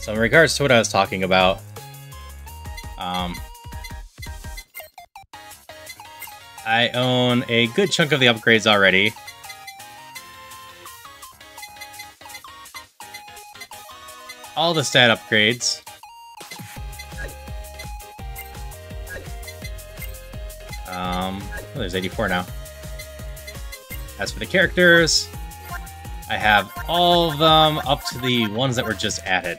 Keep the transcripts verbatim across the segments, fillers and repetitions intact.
So in regards to what I was talking about, um, I own a good chunk of the upgrades already. All the stat upgrades. Um, oh, there's eighty-four now. As for the characters, I have all of them up to the ones that were just added.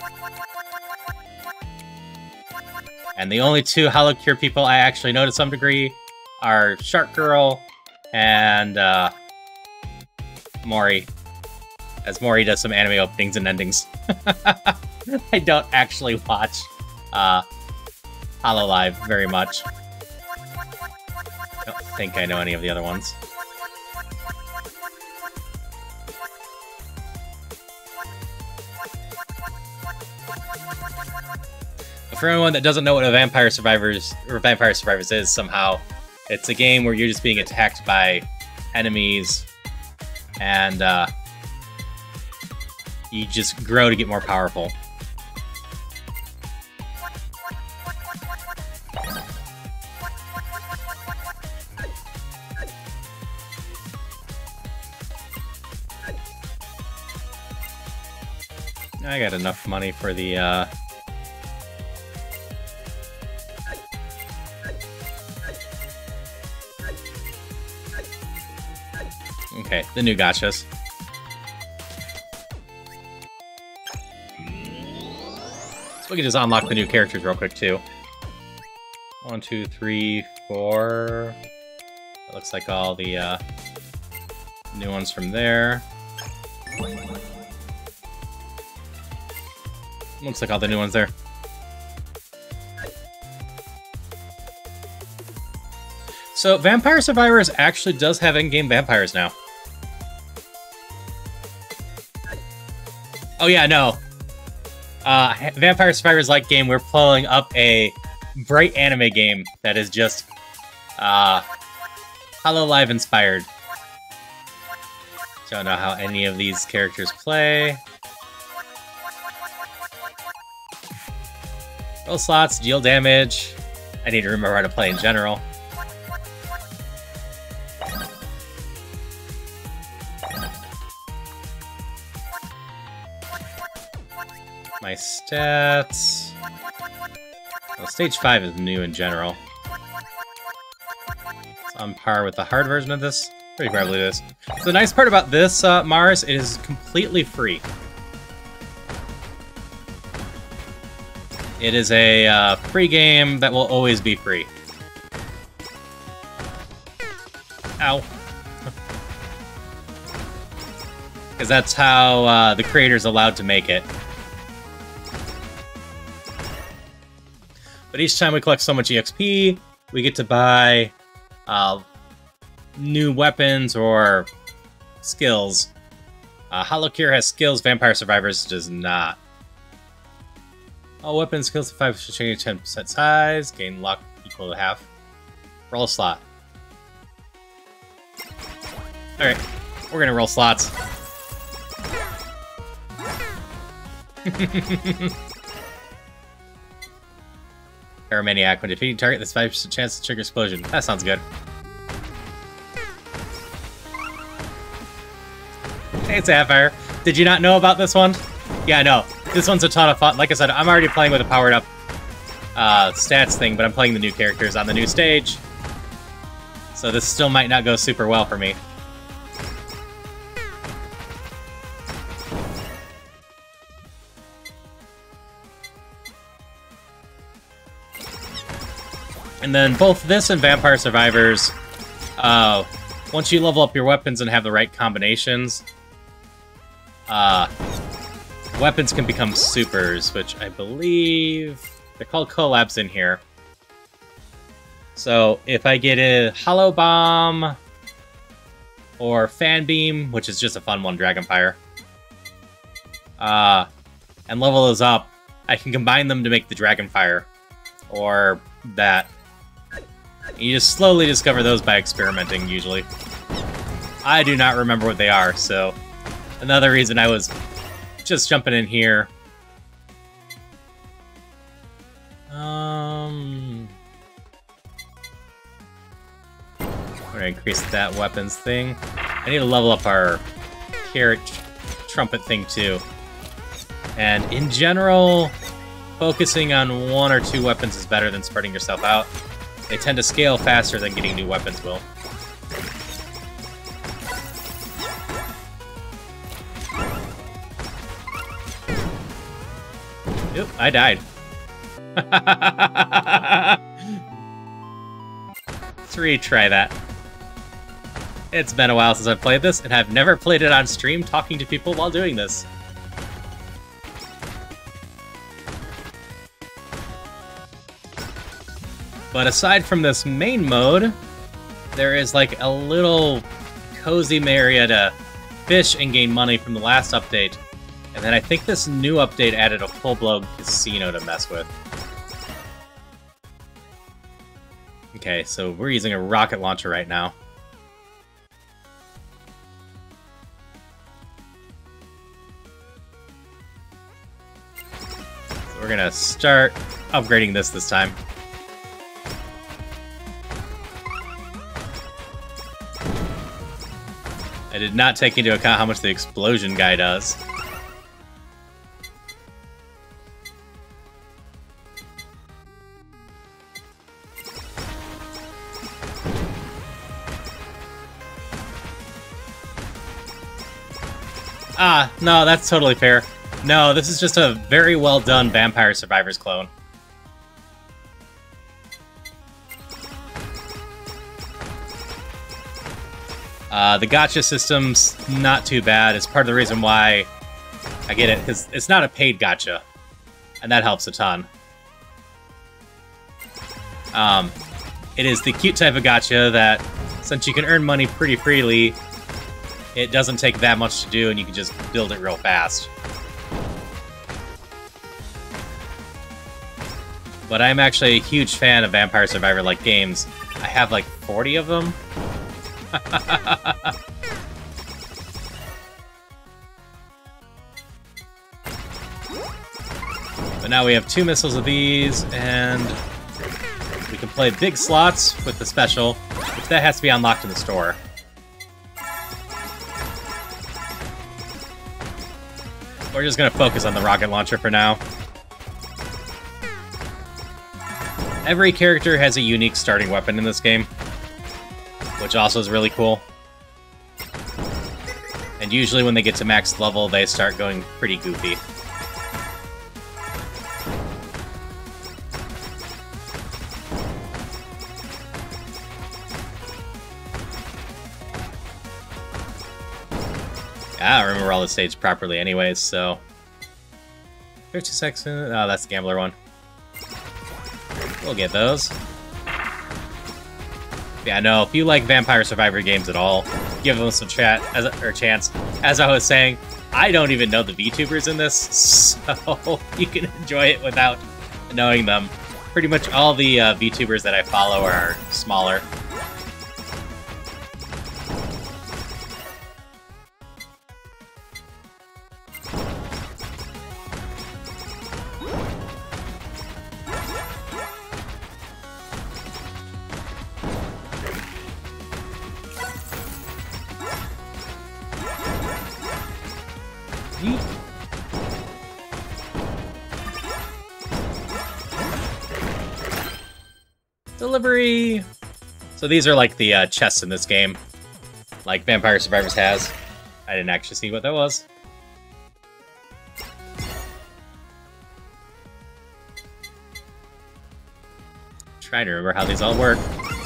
And the only two HoloCure people I actually know to some degree are Shark Girl and uh, Mori. As Mori does some anime openings and endings. I don't actually watch uh, HoloLive very much. I don't think I know any of the other ones. But for anyone that doesn't know what a Vampire Survivors or Vampire Survivors is, somehow, it's a game where you're just being attacked by enemies, and uh, you just grow to get more powerful. I got enough money for the, uh... okay, the new gachas. So we can just unlock the new characters real quick, too. One, two, three, four... It looks like all the, uh... new ones from there. Looks like all the new ones there. So, Vampire Survivors actually does have in-game vampires now. Oh yeah, no. Uh, Vampire Survivors like game, we're pulling up a bright anime game that is just uh, HoloLive inspired. Don't know how any of these characters play. Roll slots, deal damage. I need to remember how to play in general. My stats... Well, stage five is new in general. It's on par with the hard version of this. Pretty probably this. So the nice part about this, uh, Mars, it is completely free. It is a uh, free game that will always be free. Ow. Because that's how uh, the creator's allowed to make it. But each time we collect so much E X P, we get to buy uh, new weapons or skills. Uh, HoloCure has skills, Vampire Survivors does not. All weapons, skills of five should change ten percent size. Gain luck equal to half. Roll a slot. Alright, we're gonna roll slots. Pyromaniac. When defeating target, there's five percent chance to trigger explosion. That sounds good. Hey, Sapphire. Did you not know about this one? Yeah, I know. This one's a ton of fun. Like I said, I'm already playing with a powered up uh, stats thing, but I'm playing the new characters on the new stage. So this still might not go super well for me. And then both this and Vampire Survivors, uh, once you level up your weapons and have the right combinations, uh, weapons can become supers, which I believe they're called collabs in here. So if I get a Hollow Bomb or Fan Beam, which is just a fun one, Dragonfire, uh, and level those up, I can combine them to make the Dragonfire, or that. You just slowly discover those by experimenting, usually. I do not remember what they are, so another reason I was just jumping in here Um... We're gonna increase that weapons thing. I need to level up our carrot trumpet thing too. And in general, focusing on one or two weapons is better than spreading yourself out. They tend to scale faster than getting new weapons will. Oop, I died. Let's retry that. It's been a while since I've played this, and I've never played it on stream talking to people while doing this. But aside from this main mode, there is like a little cozy area to fish and gain money from the last update. And then I think this new update added a full-blown casino to mess with. Okay, so we're using a rocket launcher right now. So we're gonna start upgrading this this time. I did not take into account how much the explosion guy does. Ah, no, that's totally fair. No, this is just a very well done Vampire Survivors clone. Uh, the gacha system's not too bad. It's part of the reason why I get it, because it's not a paid gacha, and that helps a ton. Um, it is the cute type of gacha that, since you can earn money pretty freely, it doesn't take that much to do, and you can just build it real fast. But I'm actually a huge fan of Vampire Survivor-like games. I have like forty of them. But now we have two missiles of these, and we can play big slots with the special, which that has to be unlocked in the store. We're just gonna focus on the rocket launcher for now. Every character has a unique starting weapon in this game, which also is really cool. And usually when they get to max level, they start going pretty goofy. I don't remember all the stages properly anyways, so... fifty seconds... Oh, that's the gambler one. We'll get those. Yeah, no, if you like Vampire Survivor games at all, give them some chat as a, or chance. As I was saying, I don't even know the VTubers in this, so you can enjoy it without knowing them. Pretty much all the uh, VTubers that I follow are smaller. Delivery! So these are like the uh, chests in this game, like Vampire Survivors has. I didn't actually see what that was. Trying to remember how these all work.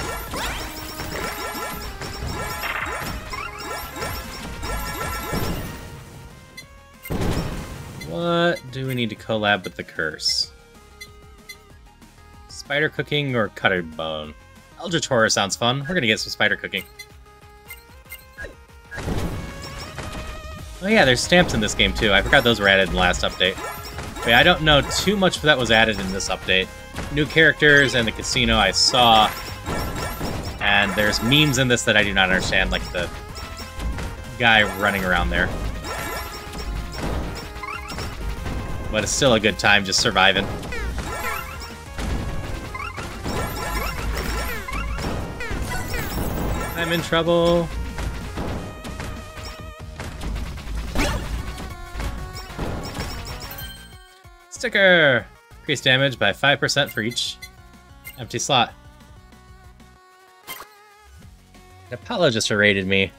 What do we need to collab with the curse? Spider cooking or cutter bone? Eldritch Horror sounds fun. We're gonna get some spider cooking. Oh yeah, there's stamps in this game too. I forgot those were added in the last update. But yeah, I don't know too much that was added in this update. New characters and the casino I saw. And there's memes in this that I do not understand, like the guy running around there. But it's still a good time just surviving. I'm in trouble. Sticker! Increase damage by five percent for each empty slot. And Apollo just raided me.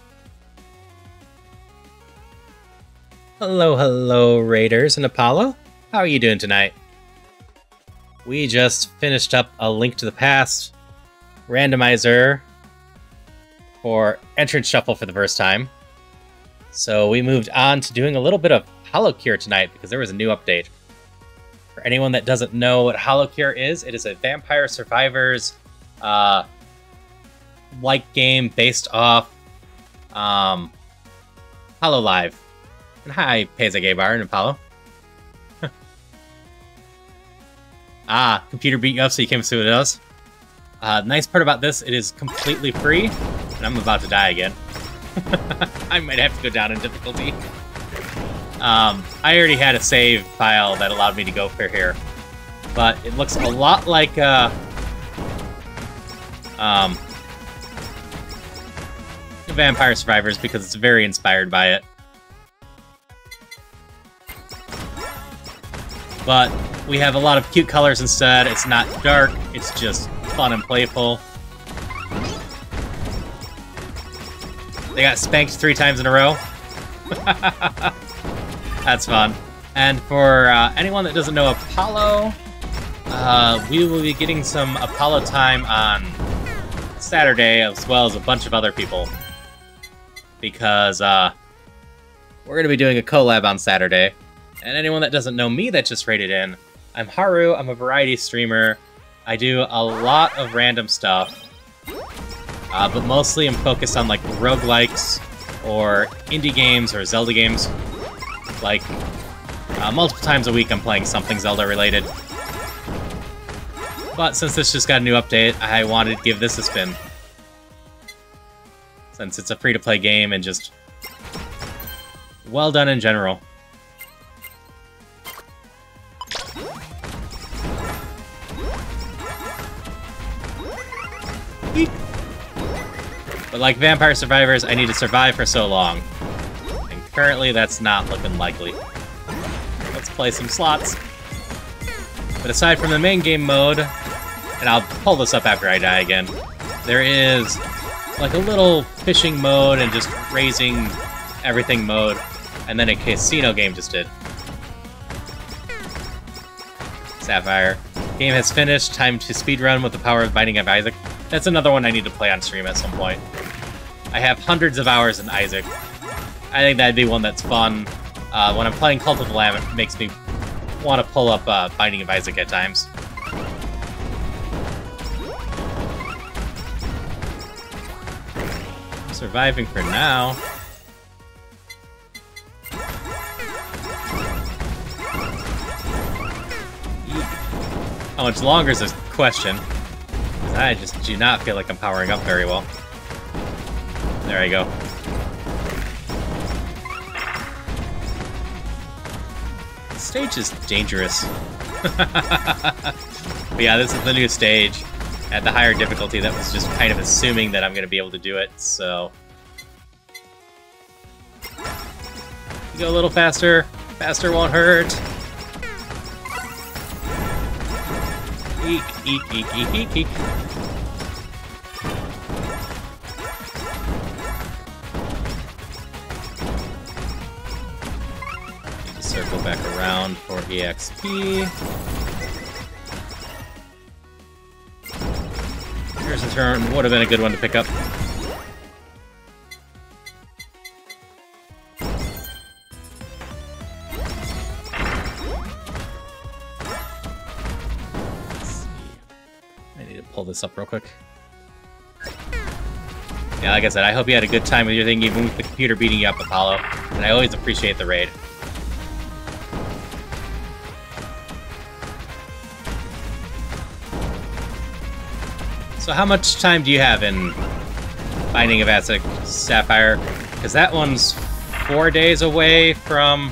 Hello, hello, Raiders and Apollo. How are you doing tonight? We just finished up a Link to the Past randomizer for Entrance Shuffle for the first time. So we moved on to doing a little bit of HoloCure tonight because there was a new update. For anyone that doesn't know what HoloCure is, it is a Vampire Survivors uh, like game based off um, HoloLive. And hi, Peza Gay Bar and Apollo. Ah, computer beat you up so you came see what it does. Uh, nice part about this, it is completely free, and I'm about to die again. I might have to go down in difficulty. Um, I already had a save file that allowed me to go for here, but it looks a lot like uh, um, Vampire Survivors because it's very inspired by it. But we have a lot of cute colors instead. It's not dark, it's just fun and playful. They got spanked three times in a row. That's fun. And for uh, anyone that doesn't know Apollo, uh, we will be getting some Apollo time on Saturday, as well as a bunch of other people. Because uh, we're going to be doing a collab on Saturday. And anyone that doesn't know me that just raided in, I'm Haru, I'm a variety streamer. I do a lot of random stuff. Uh, but mostly I'm focused on like roguelikes or indie games or Zelda games. Like, uh, multiple times a week I'm playing something Zelda related. But since this just got a new update, I wanted to give this a spin. Since it's a free-to-play game and just well done in general. Eek. But like Vampire Survivors, I need to survive for so long. And currently that's not looking likely. Let's play some slots. But aside from the main game mode, and I'll pull this up after I die again, there is like a little fishing mode and just raising everything mode, and then a casino game just did. Sapphire. Game has finished. Time to speedrun with the power of Binding of Isaac. That's another one I need to play on stream at some point. I have hundreds of hours in Isaac. I think that'd be one that's fun. Uh, when I'm playing Cult of the Lamb, it makes me want to pull up uh, Binding of Isaac at times. I'm surviving for now. How much longer is this question? I just do not feel like I'm powering up very well. There I go. The stage is dangerous. But yeah, this is the new stage. At the higher difficulty, that was just kind of assuming that I'm going to be able to do it, so... Go a little faster. Faster won't hurt. Eek, eek, eek, eek, eek, eek. Need to circle back around for E X P. Here's a turn. Would have been a good one to pick up. Pull this up real quick. Yeah, like I said, I hope you had a good time with your thing, even with the computer beating you up, Apollo. And I always appreciate the raid. So how much time do you have in Binding of Isaac Sapphire? Because that one's four days away from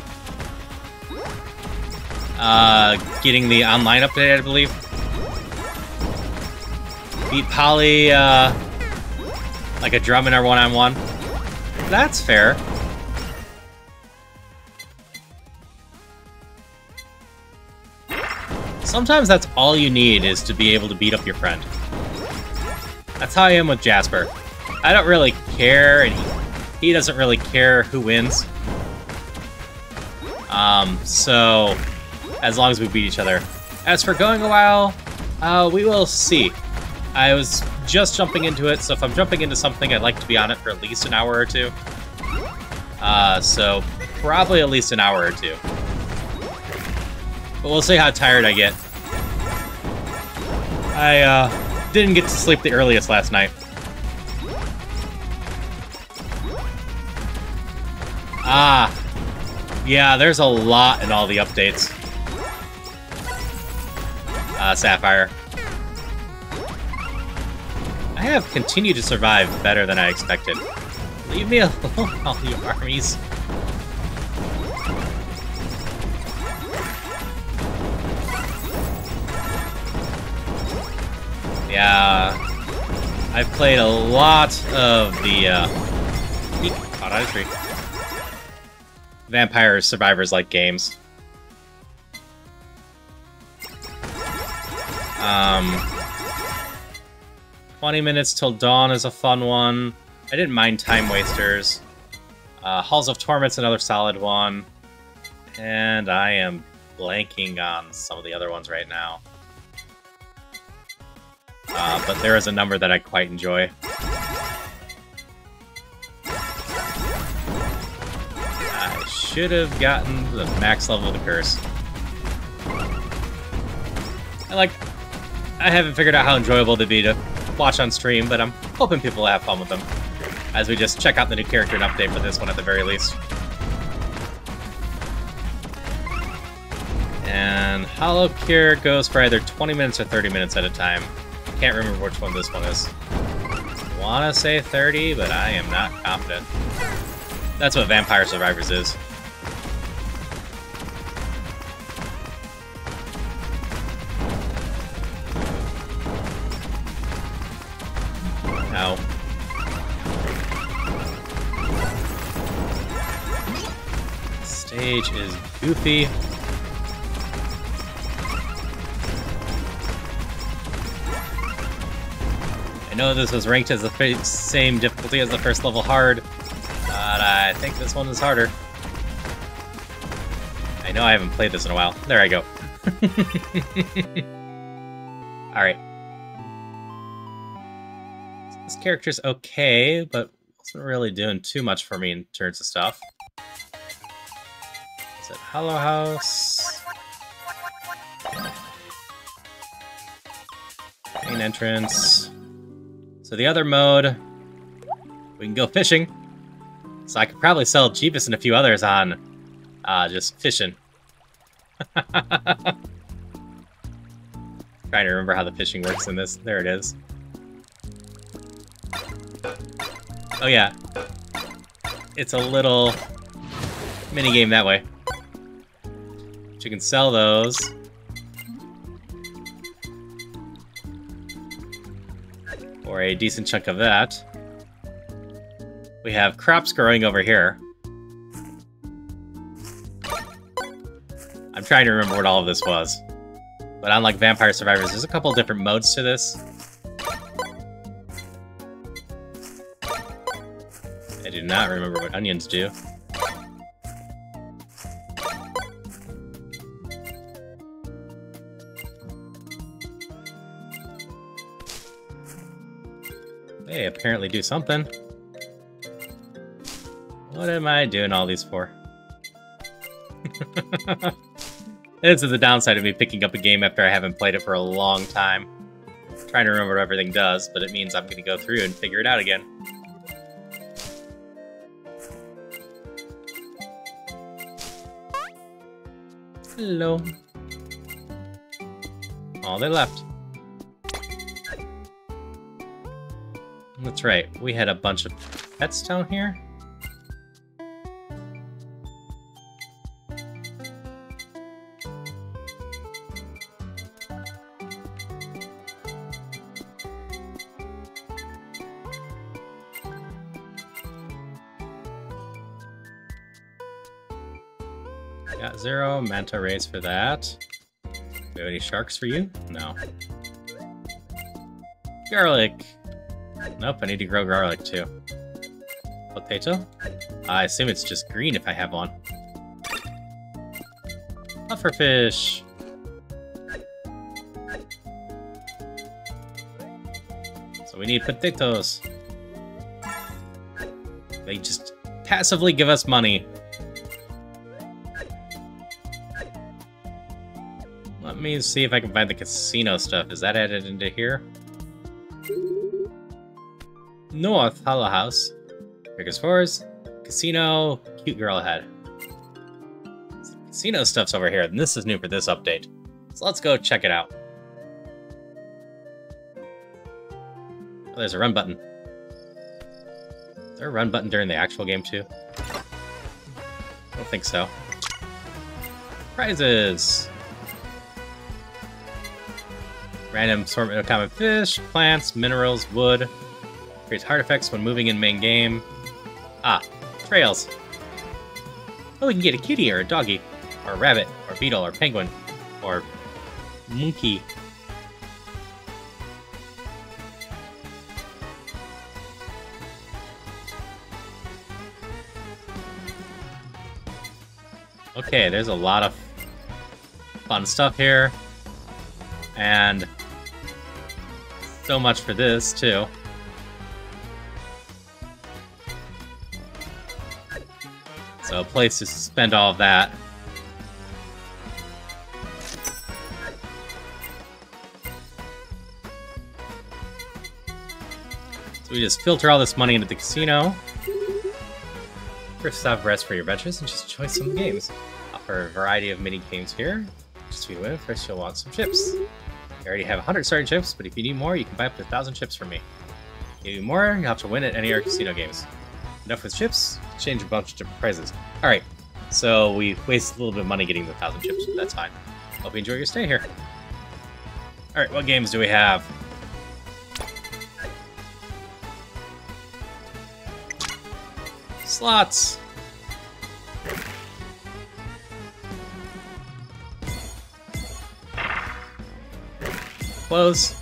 uh, getting the online update, I believe. Beat Polly uh, Like a drum in our one-on-one. That's fair. Sometimes that's all you need is to be able to beat up your friend. That's how I am with Jasper. I don't really care, and he, he doesn't really care who wins. Um, so, as long as we beat each other. As for going a while, uh, we will see. I was just jumping into it, so if I'm jumping into something, I'd like to be on it for at least an hour or two. Uh, so, probably at least an hour or two. But we'll see how tired I get. I, uh, didn't get to sleep the earliest last night. Ah. Yeah, there's a lot in all the updates. Uh, Sapphire. I have continued to survive better than I expected. Leave me alone, all you armies. Yeah, I've played a lot of the, uh... Eek, caught on a tree. Vampire Survivors-like games. Um... twenty minutes till dawn is a fun one. I didn't mind Time Wasters. Uh, Halls of Torment's another solid one. And I am blanking on some of the other ones right now. Uh, but there is a number that I quite enjoy. I should have gotten the max level of the curse. I like... I haven't figured out how enjoyable they'd be to watch on stream, but I'm hoping people will have fun with them. As we just check out the new character and update for this one at the very least. And HoloCure goes for either twenty minutes or thirty minutes at a time. Can't remember which one this one is. I wanna say thirty, but I am not confident. That's what Vampire Survivors is. Ow. Stage is goofy. I know this was ranked as the same difficulty as the first level hard, but I think this one is harder. I know I haven't played this in a while. There I go. Alright. This character's okay, but wasn't really doing too much for me in terms of stuff. Is it Hollow House? Main entrance. So the other mode, we can go fishing. So I could probably sell Jeebus and a few others on uh, just fishing. Trying to remember how the fishing works in this. There it is. Oh yeah. It's a little mini game that way. But you can sell those. For a decent chunk of that. We have crops growing over here. I'm trying to remember what all of this was. But unlike Vampire Survivors, there's a couple different modes to this. I do not remember what onions do. They apparently do something. What am I doing all these for? This is the downside of me picking up a game after I haven't played it for a long time. I'm trying to remember what everything does, but it means I'm going to go through and figure it out again. Hello. Oh, they left. That's right, we had a bunch of pets down here. Got zero manta rays for that. Do we have any sharks for you? No. Garlic! Nope, I need to grow garlic too. Potato? I assume it's just green if I have one. Pufferfish! So we need potatoes. They just passively give us money. Let me see if I can find the casino stuff. Is that added into here? North Hollow House. Biggest Forest. Casino. Cute girl ahead. Casino stuff's over here, and this is new for this update. So let's go check it out. Oh, there's a run button. Is there a run button during the actual game, too? I don't think so. Prizes! Random assortment of common fish, plants, minerals, wood. Creates hard effects when moving in main game. Ah, trails. Oh, we can get a kitty or a doggy, or a rabbit, or beetle, or penguin, or monkey. Okay, there's a lot of fun stuff here. And so much for this, too. So a place to spend all of that. So we just filter all this money into the casino. First stop, rest for your adventures and just enjoy some games. Offer a variety of mini games here. Just to win, first you'll want some chips. I already have one hundred starting chips, but if you need more, you can buy up to one thousand chips from me. If you need more, you'll have to win at any of our casino games. Enough with chips, change a bunch of different prizes. Alright, so we wasted a little bit of money getting the one thousand chips, but that's fine. Hope you enjoy your stay here. Alright, what games do we have? Slots! Close.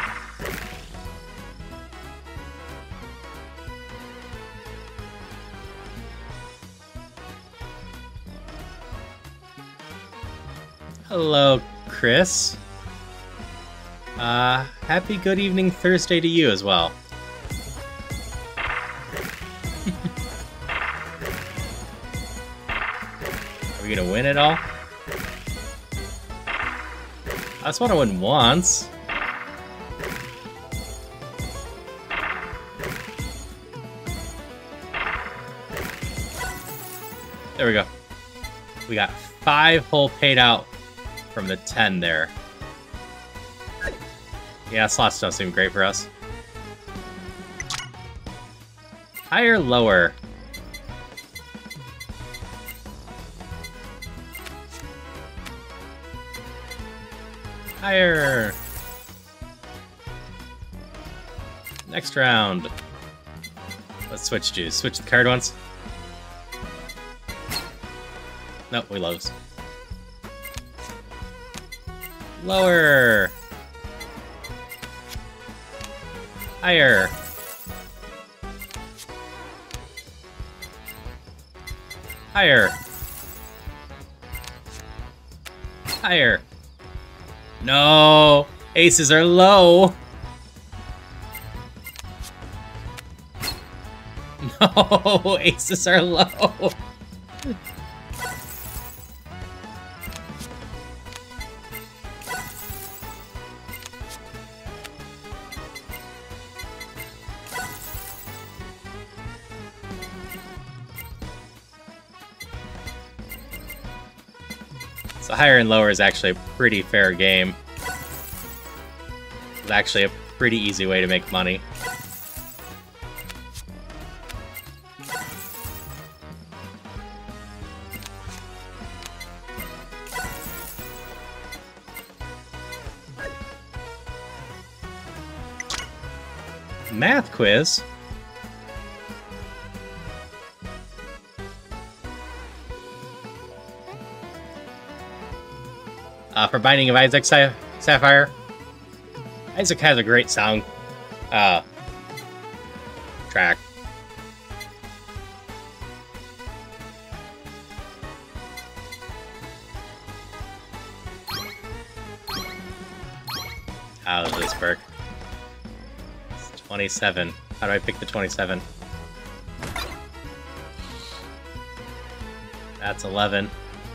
Hello, Chris. Uh, happy good evening Thursday to you as well. Are we gonna win it all? I just want to win once. There we go. We got five whole paid out from the ten there. Yeah, slots don't seem great for us. Higher, lower. Higher. Next round. Let's switch to switch the card once. Nope, we lose. Lower. Higher. Higher. Higher. No! Aces are low! No! Aces are low! So higher and lower is actually a pretty fair game. It's actually a pretty easy way to make money. Math quiz? uh, for Binding of Isaac Sa Sapphire. Isaac has a great sound uh, track. How does this work? It's twenty-seven. How do I pick the twenty-seven? That's eleven.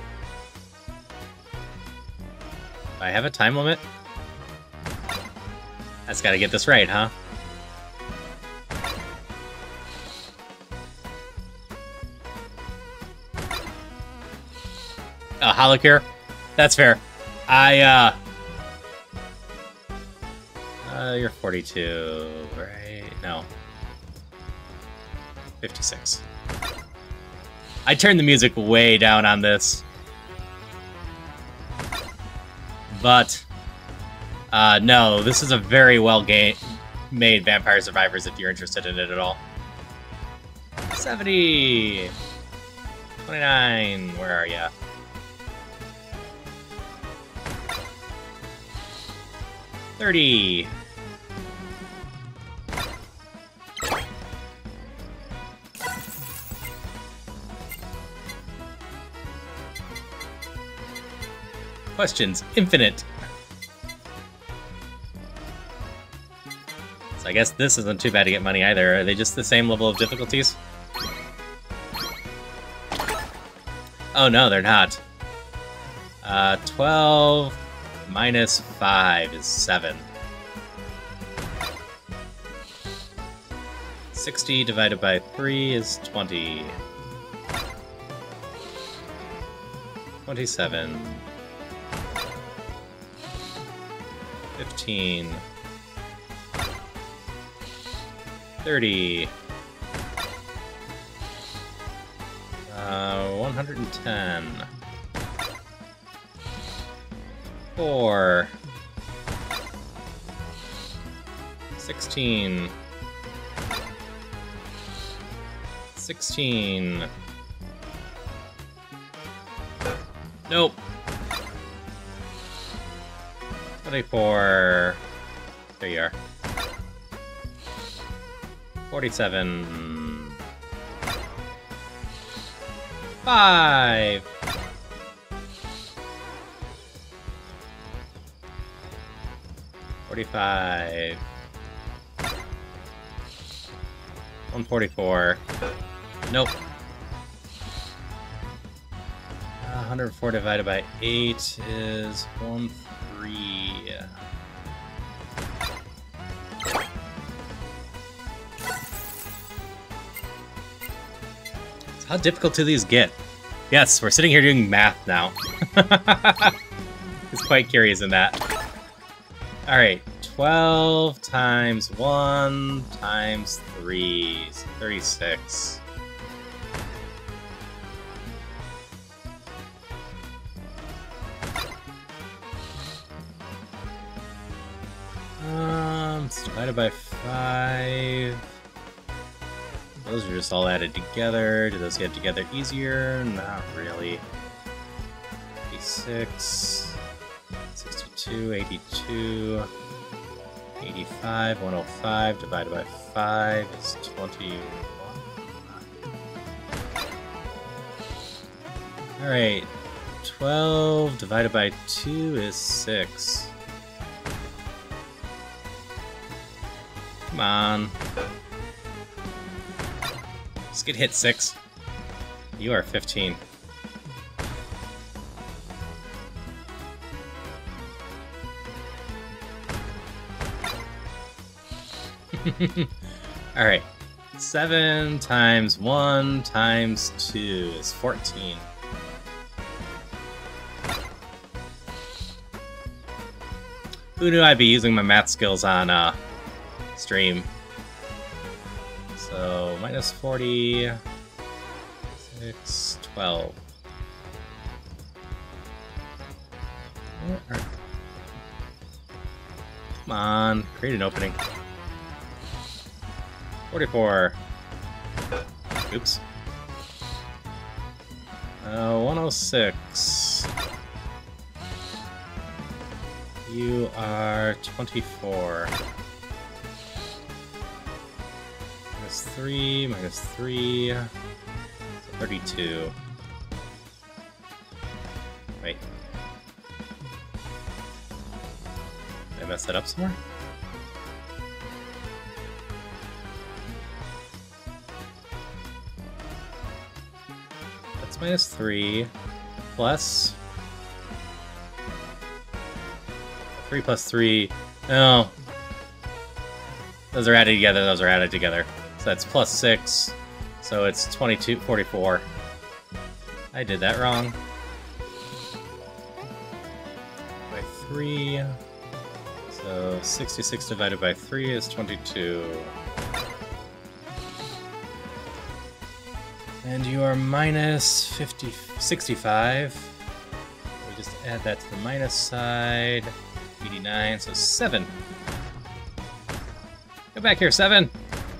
Do I have a time limit? That's gotta get this right, huh? Uh, HoloCure? That's fair. I, uh... Uh, you're forty-two, right? No. fifty-six. I turned the music way down on this. But, uh, no, this is a very well made Vampire Survivors if you're interested in it at all. seventy! twenty-nine, where are ya? thirty! Questions infinite. So I guess this isn't too bad to get money either. Are they just the same level of difficulties? Oh no, they're not. Uh, twelve minus five is seven. sixty divided by three is twenty. twenty-seven. fifteen. thirty. Uh, one hundred ten. four. sixteen. sixteen. Nope. twenty-four. There you are. forty-seven. five. forty-five. one forty-four. Nope. Uh, one hundred four divided by eight is one three. So how difficult do these get? Yes, we're sitting here doing math now. It's quite curious in that. Alright, twelve times one times three is thirty-six. Um, it's divided by five. Those are just all added together. Do those get together easier? Not really. eighty-six, sixty-two, eighty-two, eighty-five, one oh five divided by five is twenty-one. Alright, twelve divided by two is six. Come on. Just get hit six. You are fifteen. Alright. seven times one times two is fourteen. Who knew I'd be using my math skills on uh, stream? So, minus forty, six, twelve. Come on, create an opening. forty-four. Oops. Uh, one oh six. You are twenty-four. Minus three, minus three. So thirty-two. Wait. Did I mess that up somewhere? That's minus three. Plus. three plus three. No. Those are added together, those are added together. So that's plus six. So it's twenty-two, forty-four. I did that wrong. By three. So sixty-six divided by three is twenty-two. And you are minus fifty, sixty-five. We just add that to the minus side. eighty-nine, so seven. Go back here, seven.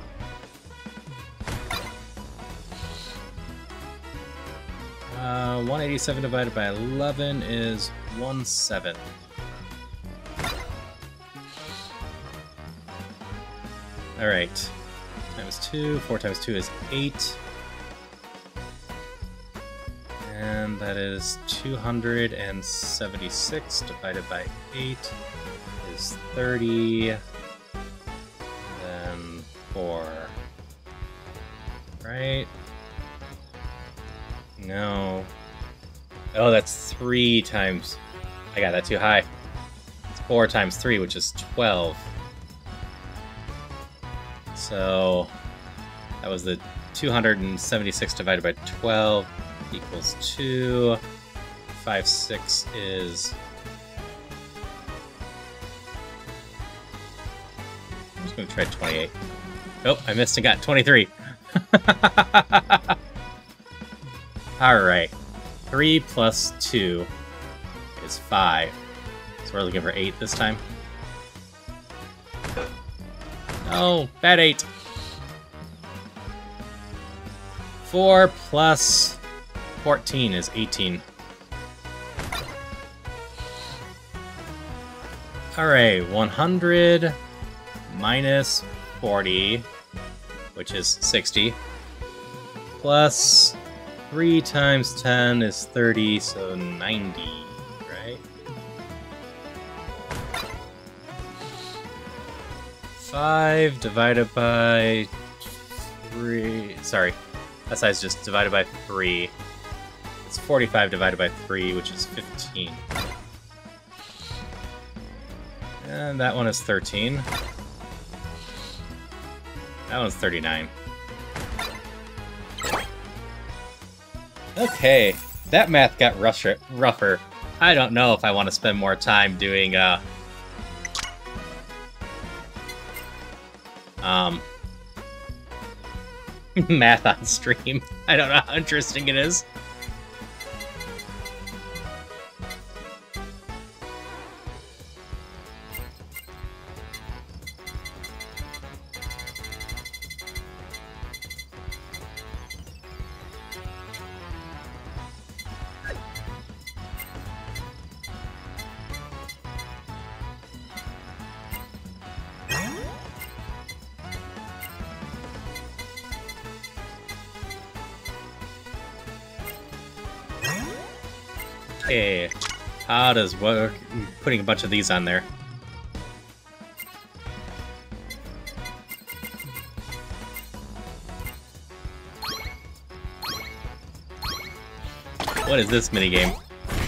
Uh, one eighty-seven divided by eleven is one seven. All right, times two, four times two is eight. And that is two hundred seventy-six divided by eight is thirty. Then four. Right? No. Oh, that's three times. I got that too high. It's four times three, which is twelve. So that was the two hundred seventy-six divided by twelve. Equals two. Five, six is. I'm just going to try twenty-eight. Oh, I missed and got twenty-three. Alright. three plus two is five. So we're looking for eight this time. Oh, bad eight. four plus fourteen is eighteen. Alright, one hundred minus forty, which is sixty, plus three times ten is thirty, so ninety, right? five divided by three, sorry, that side's just divided by three. It's forty-five divided by three, which is fifteen. And that one is thirteen. That one's thirty-nine. Okay, that math got rougher. rougher. I don't know if I want to spend more time doing, uh... Um... math on stream. I don't know how interesting it is. Okay, how does work putting a bunch of these on there? What is this minigame?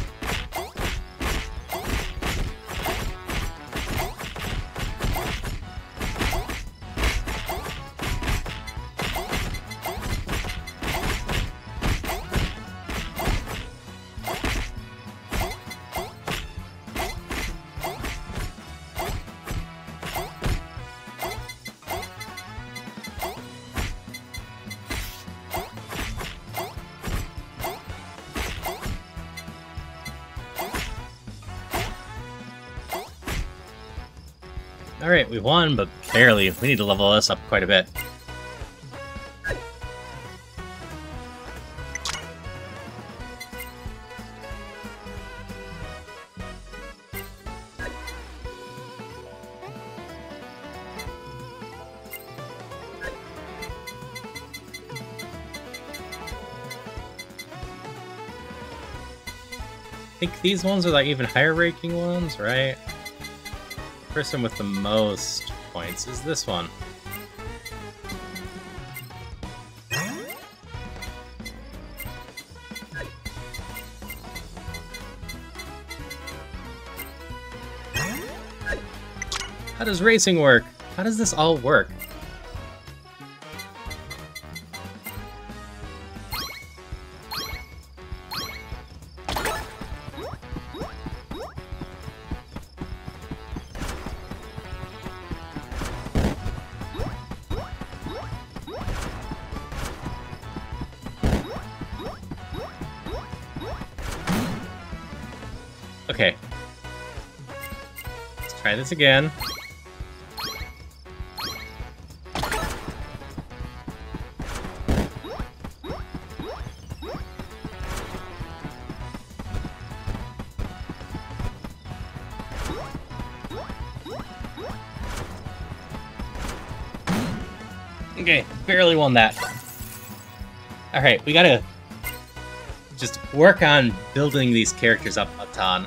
Alright, we won, but barely. We need to level this up quite a bit. think these ones are like even higher ranking ones, right? The person with the most points is this one. How does racing work? How does this all work? Okay. Let's try this again. Okay, barely won that. Alright, we gotta just work on building these characters up a ton.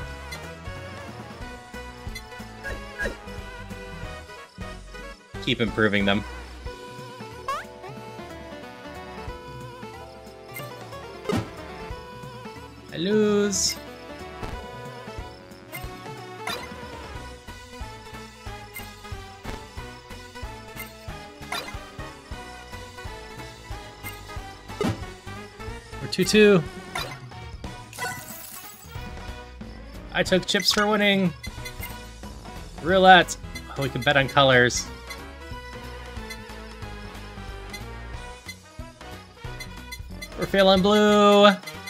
Keep improving them. I lose. We're two two. I took chips for winning. Roulette. Oh, we can bet on colors. We're feeling blue.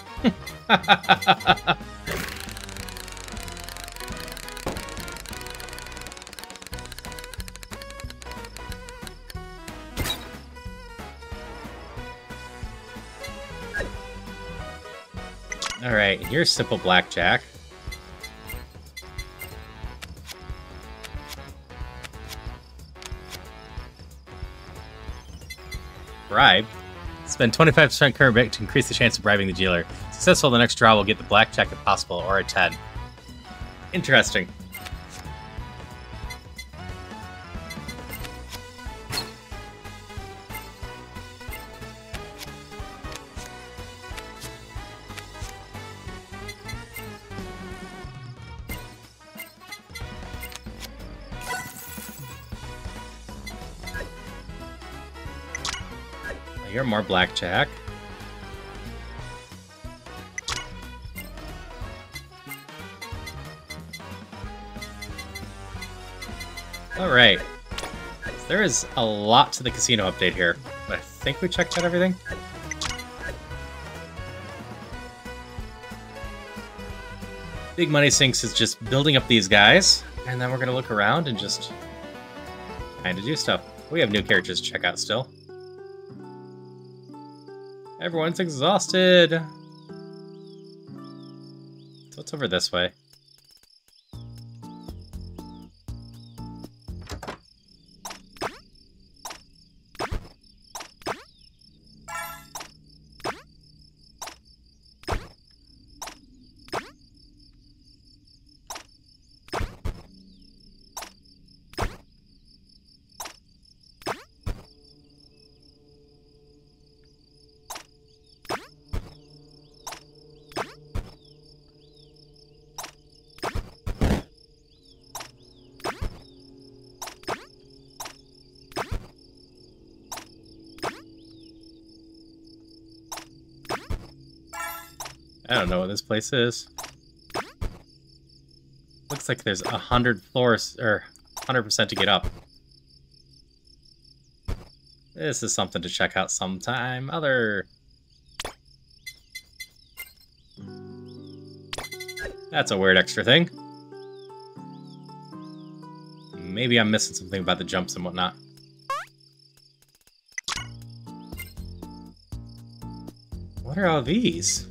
All right, here's simple blackjack. Bribe. Spend twenty-five percent current bet to increase the chance of bribing the dealer. Successful, the next draw will get the blackjack if possible, or a ten. Interesting. Here, more blackjack. Alright. There is a lot to the casino update here, but I think we checked out everything. Big Money Sinks is just building up these guys, and then we're going to look around and just kind of do stuff. We have new characters to check out still. Everyone's exhausted. So what's over this way? I don't know what this place is. Looks like there's a hundred floors, or one hundred percent to get up. This is something to check out sometime. Other... That's a weird extra thing. Maybe I'm missing something about the jumps and whatnot. What are all these?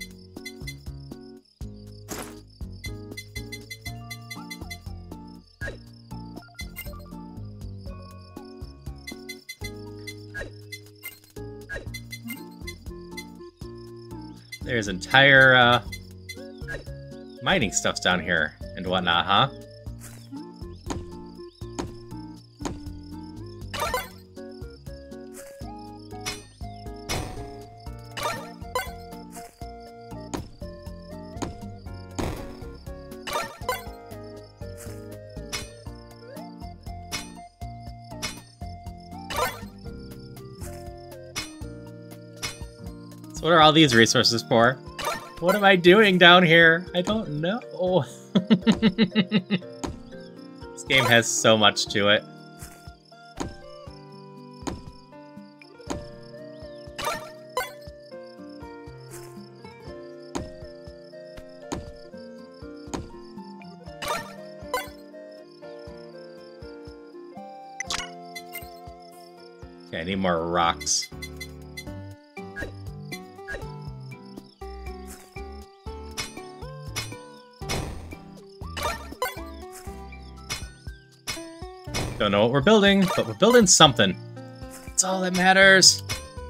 There's entire, uh... mining stuff's down here and whatnot, huh? So what are all these resources for? What am I doing down here? I don't know. This game has so much to it. Okay, I need more rocks. Don't know what we're building, but we're building something. That's all that matters.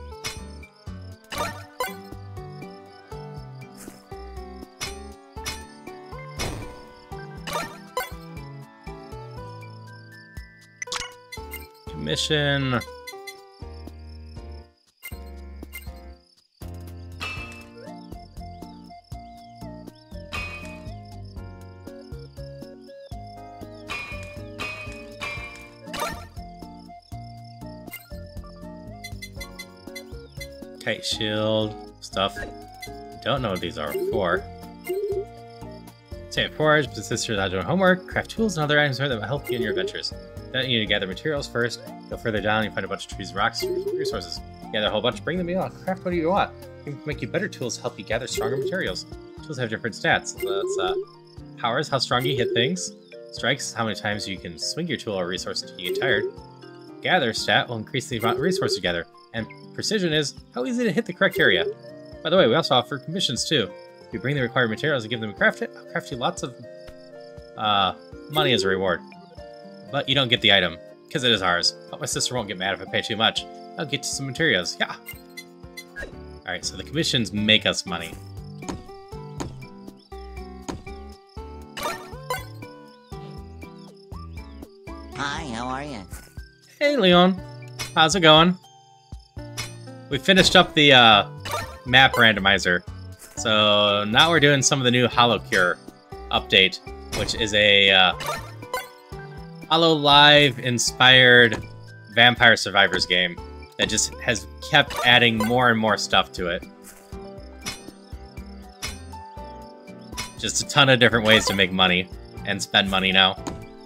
Commission. Kite shield stuff. Don't know what these are for. Stay at forage, but sisters not doing homework. Craft tools and other items that will help you in your adventures. Then you need to gather materials first. Go further down, you find a bunch of trees and rocks, resources. Gather a whole bunch, bring them in. Craft what do you want? You can make you better tools to help you gather stronger materials. Tools have different stats. That's uh, powers, how strong you hit things. Strikes, how many times you can swing your tool or resource until you get tired. Gather stat will increase the amount of resources you gather. And precision is how easy to hit the correct area. By the way, we also offer commissions too. If you bring the required materials and give them a craft it, I'll craft you lots of uh, money as a reward. But you don't get the item, because it is ours. But my sister won't get mad if I pay too much. I'll get you some materials, yeah! Alright, so the commissions make us money. Hi, how are you? Hey, Leon. How's it going? We finished up the uh, map randomizer. So now we're doing some of the new HoloCure update, which is a uh, HoloLive inspired Vampire Survivors game that just has kept adding more and more stuff to it. Just a ton of different ways to make money and spend money now.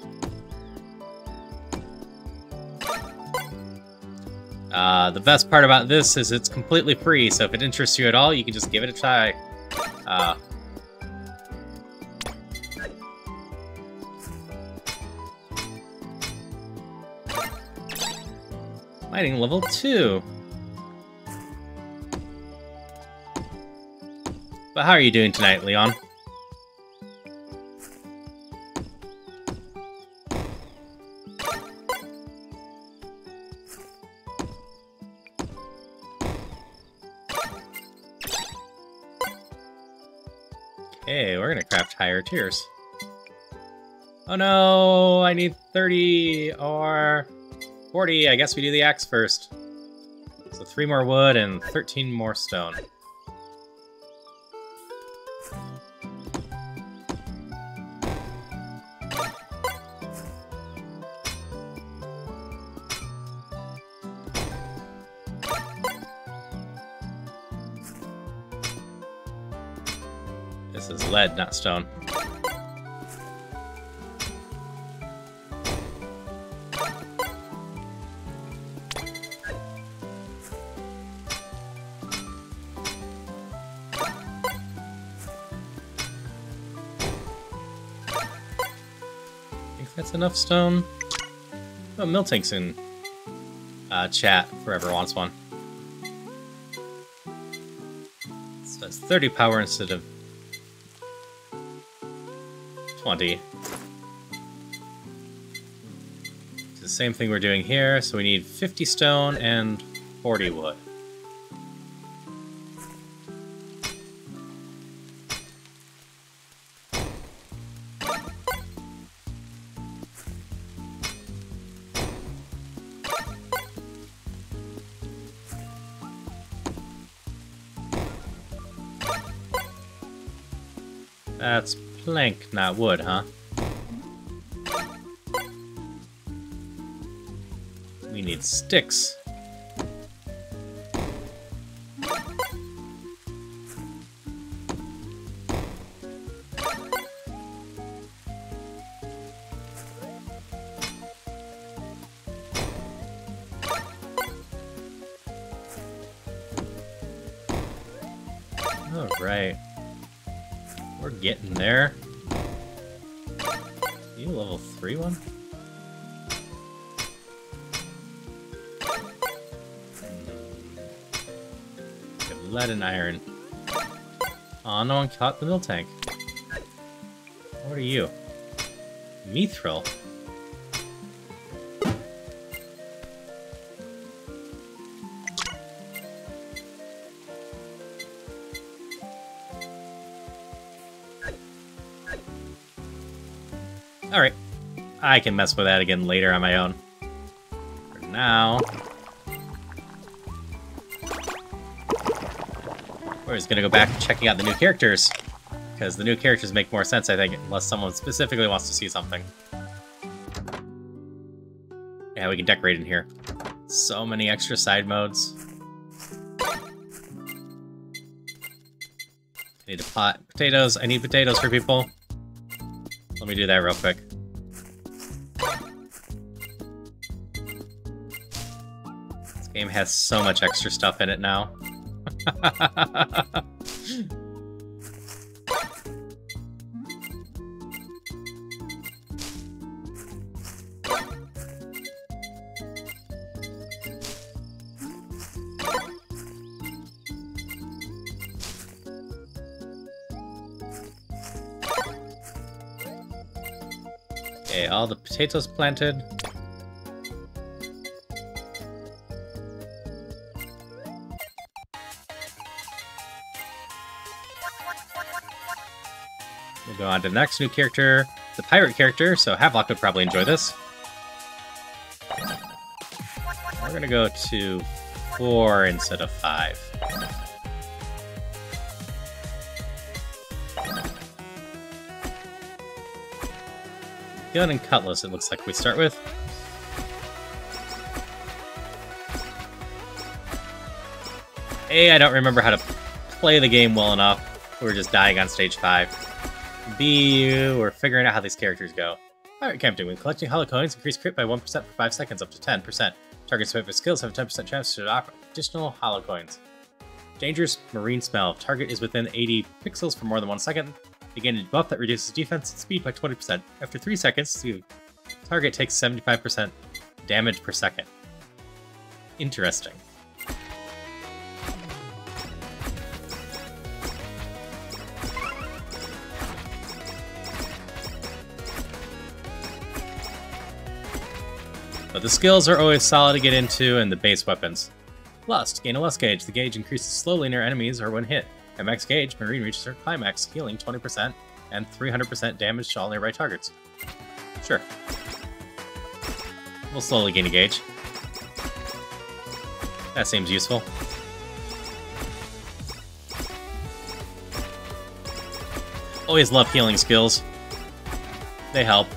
Uh, the best part about this is it's completely free, so if it interests you at all, you can just give it a try. Uh, mining level two. But how are you doing tonight, Leon? Okay, we're gonna craft higher tiers. Oh no, I need thirty or forty. I guess we do the axe first. So three more wood and thirteen more stone. This is lead, not stone. Think that's enough stone? Oh, Miltank's in uh, chat, if whoever wants one. So that's thirty power instead of twenty. It's the same thing we're doing here, so we need fifty stone and forty wood. That's plank, not wood, huh? We need sticks. All right. We're getting there. You level three one? Good lead and iron. Aw, no one caught the mill tank. What are you? Mithril? Alright. I can mess with that again later on my own. For now... we're just gonna go back to checking out the new characters. Because the new characters make more sense, I think, unless someone specifically wants to see something. Yeah, we can decorate in here. So many extra side modes. I need a pot. Potatoes. I need potatoes for people. Let me do that real quick. This game has so much extra stuff in it now. Okay, all the potatoes planted. We'll go on to the next new character, the pirate character, so Havelock would probably enjoy this. We're gonna go to four instead of five. Gun and cutlass, it looks like we start with. A, I don't remember how to play the game well enough. We're just dying on stage five. B, we're figuring out how these characters go. Alright, camping. When collecting hollow coins, increase crit by one percent for five seconds up to ten percent. Targets with skills have a ten percent chance to offer additional hollow coins. Dangerous marine smell. Target is within eighty pixels for more than one second. You gain a buff that reduces defense and speed by twenty percent. After three seconds, the target takes seventy-five percent damage per second. Interesting. But the skills are always solid to get into, and the base weapons. Lust. Gain a Lust gauge. The gauge increases slowly near enemies or when hit. At max gauge, Marine reaches her climax, healing twenty percent and three hundred percent damage to all nearby targets. Sure. We'll slowly gain a gauge. That seems useful. Always love healing skills. They help.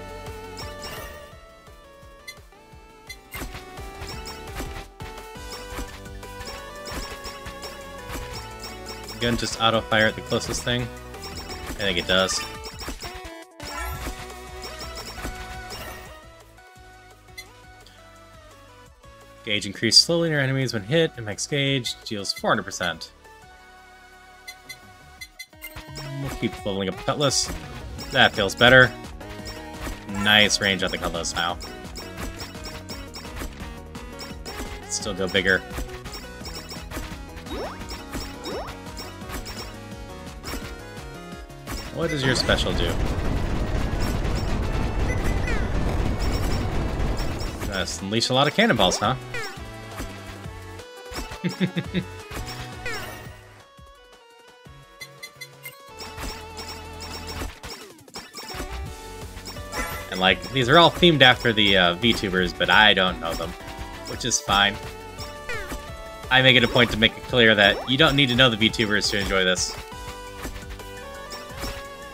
Gun just auto-fire at the closest thing? I think it does. Gauge increase slowly near enemies when hit, and max gauge deals four hundred percent. We'll keep leveling up the cutlass. That feels better. Nice range on the cutlass now. Still go bigger. What does your special do? Just unleash a lot of cannonballs, huh? And like, these are all themed after the uh, VTubers, but I don't know them, which is fine. I make it a point to make it clear that you don't need to know the VTubers to enjoy this.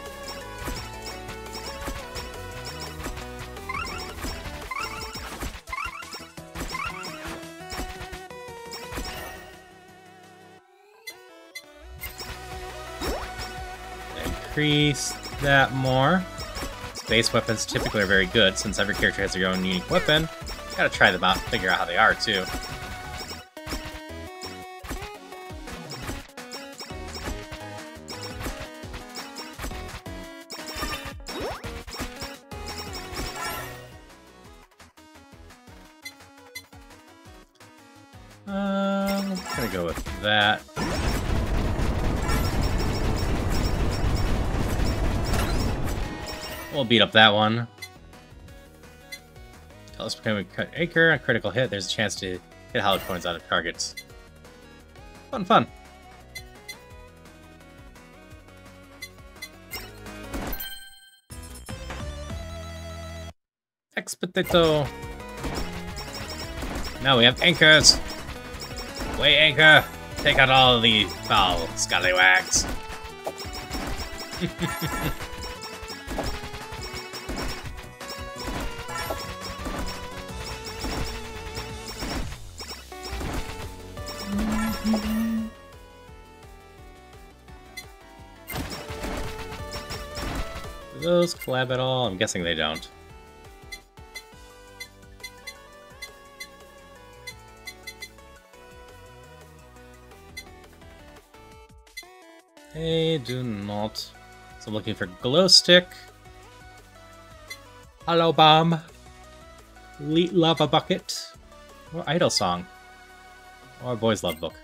increase that more. Base weapons typically are very good, since every character has their own unique weapon. Gotta try them out, figure out how they are, too. Um, I'm gonna go with that. We'll beat up that one. Tell us becoming cut acre, a critical hit. There's a chance to hit hollow coins out of targets. Fun, fun. Expedito. Now we have anchors. Way anchor. Take out all the foul scallywags. Do those collab at all? I'm guessing they don't. They do not. So I'm looking for glow stick, hollow bomb, Leet lava bucket, or idle song, or boys love book.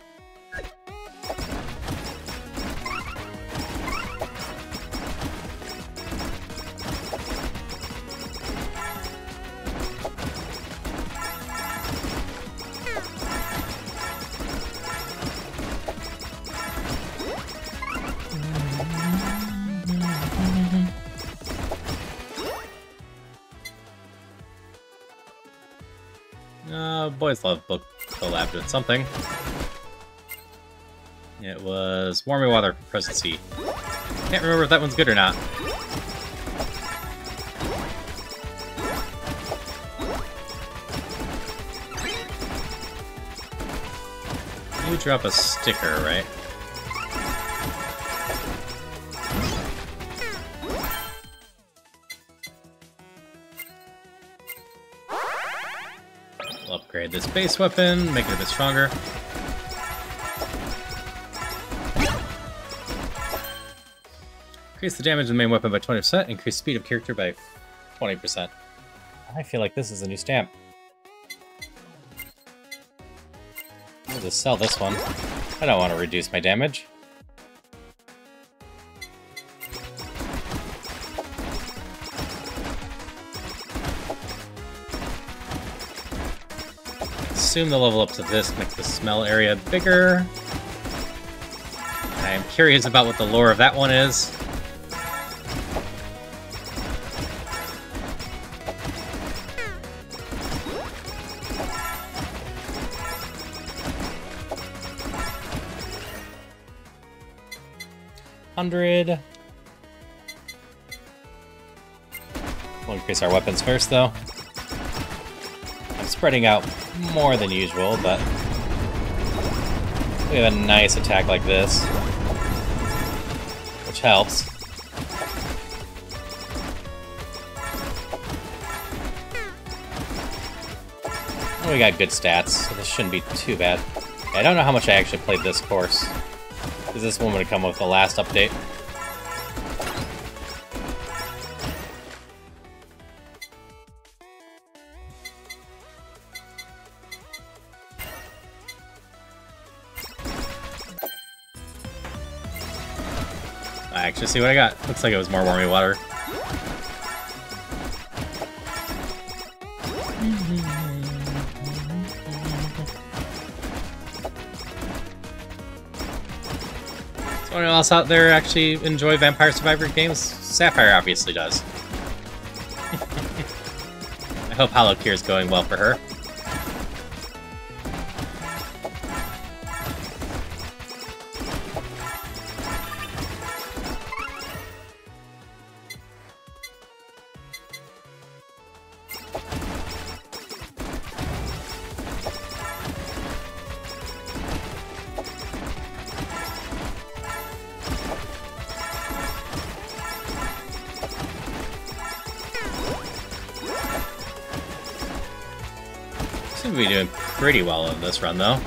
Uh, Boys Love Book collabed with something. It was Warmy Water Presidency. Can't remember if that one's good or not. You drop a sticker, right? We'll upgrade this base weapon, make it a bit stronger. Increase the damage of the main weapon by twenty percent, increase speed of character by twenty percent. I feel like this is a new stamp. I'll just sell this one. I don't want to reduce my damage. Assume the level up to this makes the smell area bigger. I am curious about what the lore of that one is. Hundred. We'll increase our weapons first, though. I'm spreading out more than usual, but we have a nice attack like this, which helps. And we got good stats, so this shouldn't be too bad. I don't know how much I actually played this course, because this one would have come with the last update. I actually see what I got. Looks like it was more Warmy Water. So anyone else out there actually enjoy Vampire Survivor games? Sapphire obviously does. I hope HoloCure is going well for her. Seem to be doing pretty well in this run, though.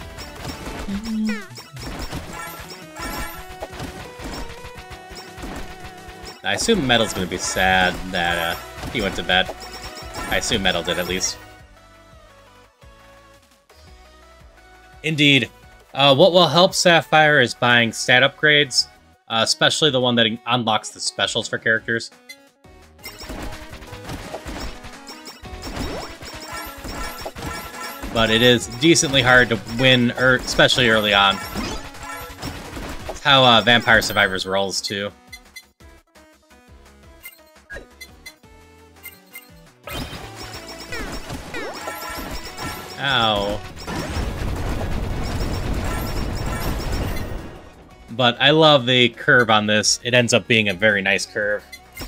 I assume Metal's gonna be sad that uh, he went to bed. I assume Metal did, at least. Indeed. Uh, what will help Sapphire is buying stat upgrades, uh, especially the one that unlocks the specials for characters. But it is decently hard to win, er, especially early on. It's how uh, Vampire Survivors rolls, too. Ow. But I love the curve on this. It ends up being a very nice curve.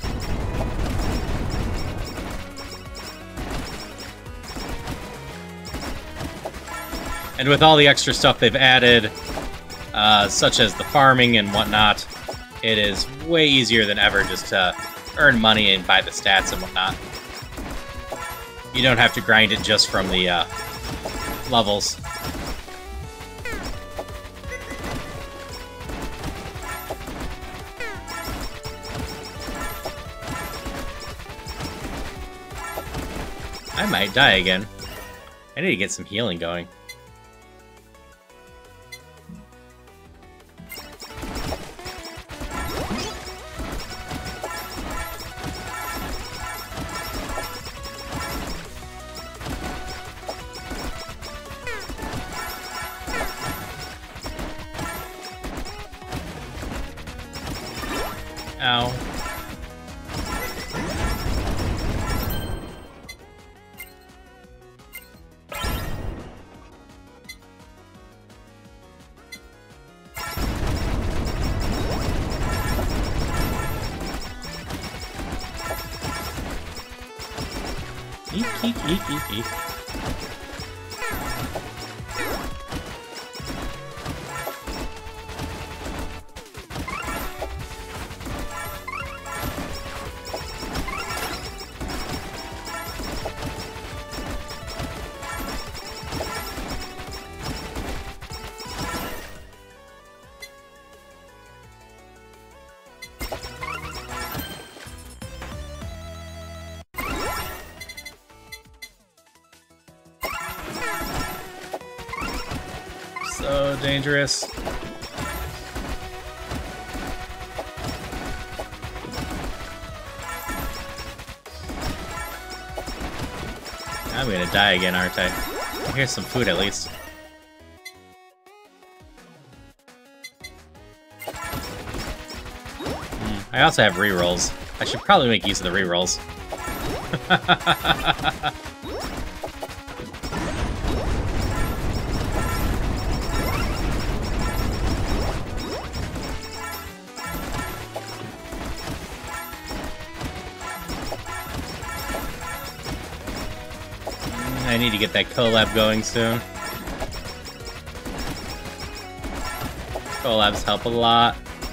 And with all the extra stuff they've added, uh, such as the farming and whatnot, it is way easier than ever just to earn money and buy the stats and whatnot. You don't have to grind it just from the uh, levels. I might die again. I need to get some healing going. Ow. Eek, eek, eek, eek, eek. So dangerous. I'm gonna die again, aren't I? Here's some food at least. Mm, I also have rerolls. I should probably make use of the rerolls. I need to get that collab going soon. Collabs help a lot.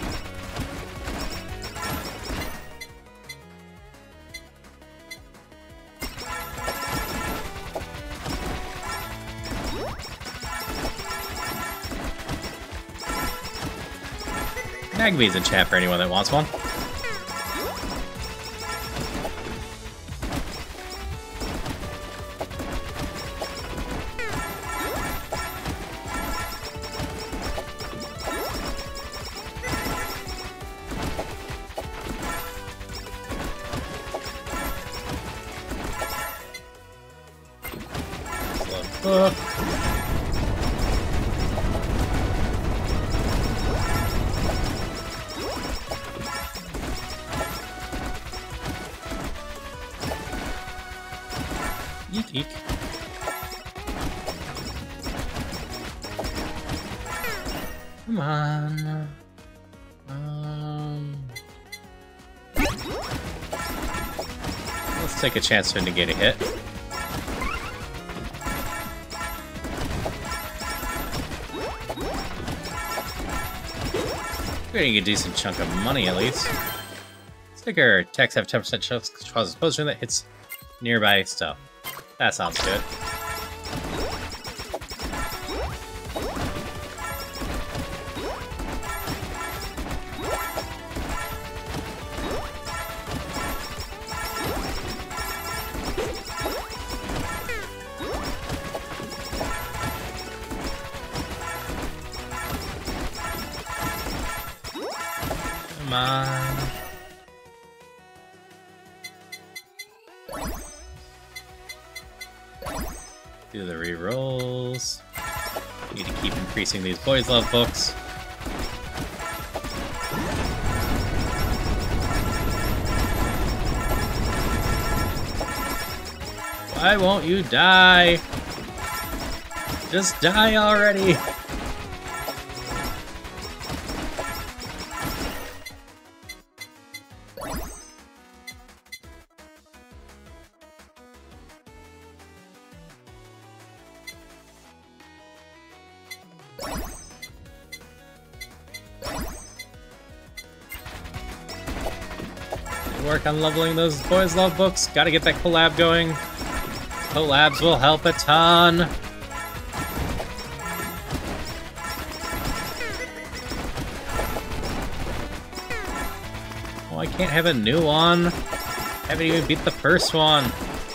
Magby's a chat for anyone that wants one. Book. Eek, eek. Come on. Um, let's take a chance to negate a hit. We're getting a decent chunk of money at least. Sticker attacks have ten percent chance to cause a potion that hits nearby stuff. That sounds good. Do the rerolls. Need to keep increasing these boys love books. Why won't you die? Just die already! Work on leveling those boys love books. Gotta get that collab going. Collabs will help a ton. Oh, I can't have a new one. Haven't even beat the first one.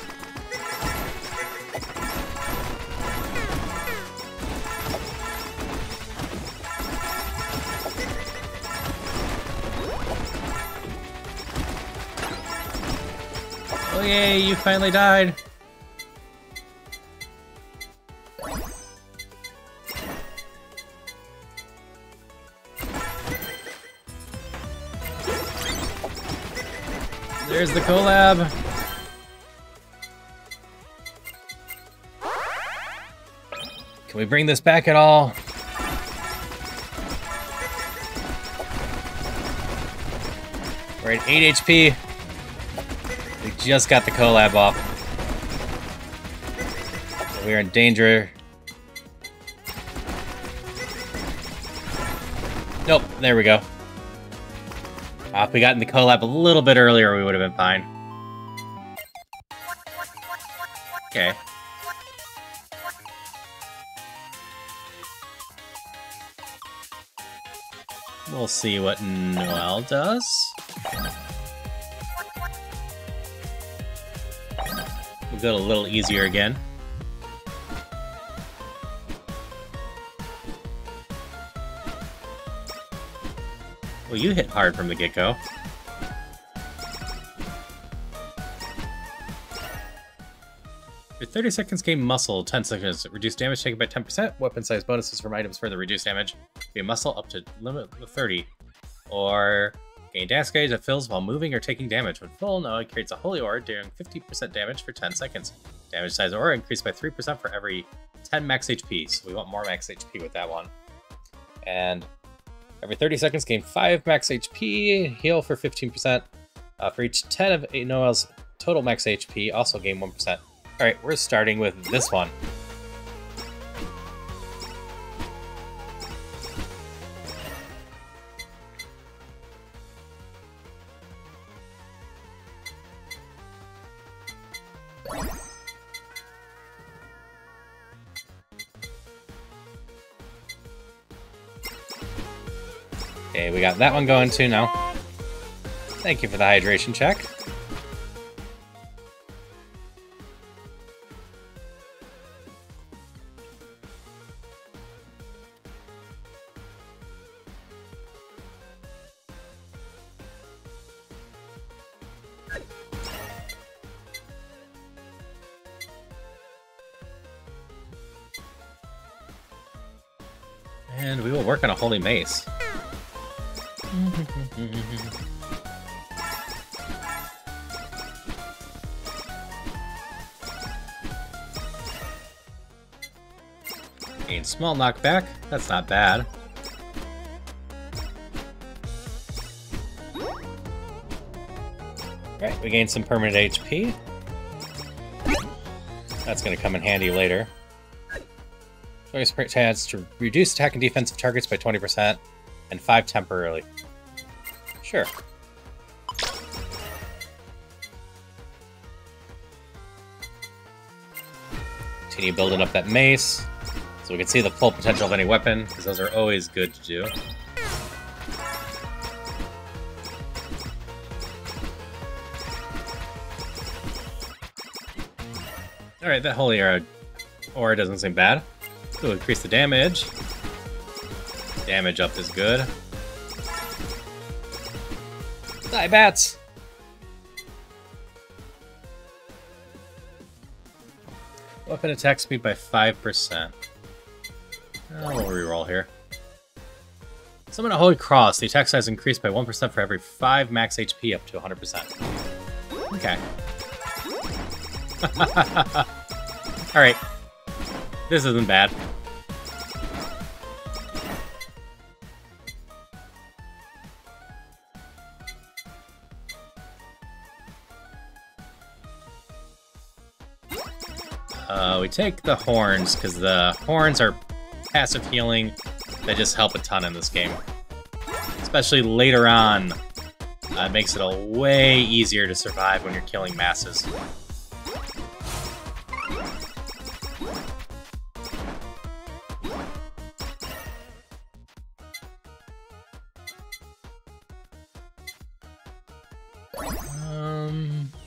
Oh yay, you finally died. There's the collab. Can we bring this back at all? We're at eight H P. We just got the collab off. So we're in danger. Nope, there we go. Uh, if we got in the collab a little bit earlier, we would have been fine. Okay. We'll see what Noelle does. We'll go a little easier again. Well, you hit hard from the get-go. For thirty seconds, gain muscle. ten seconds, reduce damage taken by ten percent. Weapon size bonuses from items further reduce damage. Gain muscle up to limit of thirty. Or gain dance gauge that fills while moving or taking damage. When full, no, it creates a holy aura doing fifty percent damage for ten seconds. Damage size aura increased by three percent for every ten max H P. So we want more max H P with that one. And every thirty seconds, gain five max H P, heal for fifteen percent. Uh, for each ten of Noelle's total max H P, also gain one percent. Alright, we're starting with this one. Okay, we got that one going too now. Thank you for the hydration check. And we will work on a holy mace. Gain small knockback. That's not bad. Alright, we gain some permanent H P. That's going to come in handy later. twenty percent chance to reduce attack and defensive targets by twenty percent, and five temporarily. Sure. Continue building up that mace, so we can see the full potential of any weapon, because those are always good to do. Alright, that holy aura, aura doesn't seem bad. We'll increase the damage. Damage up is good. Die, bats! Weapon attack speed by five percent. Oh, we'll reroll here. Summon a Holy Cross. The attack size increased by one percent for every five max H P up to one hundred percent. Okay. Alright. This isn't bad. Uh, we take the horns, because the horns are passive healing. They just help a ton in this game. Especially later on. Uh, it makes it a way easier to survive when you're killing masses. Um...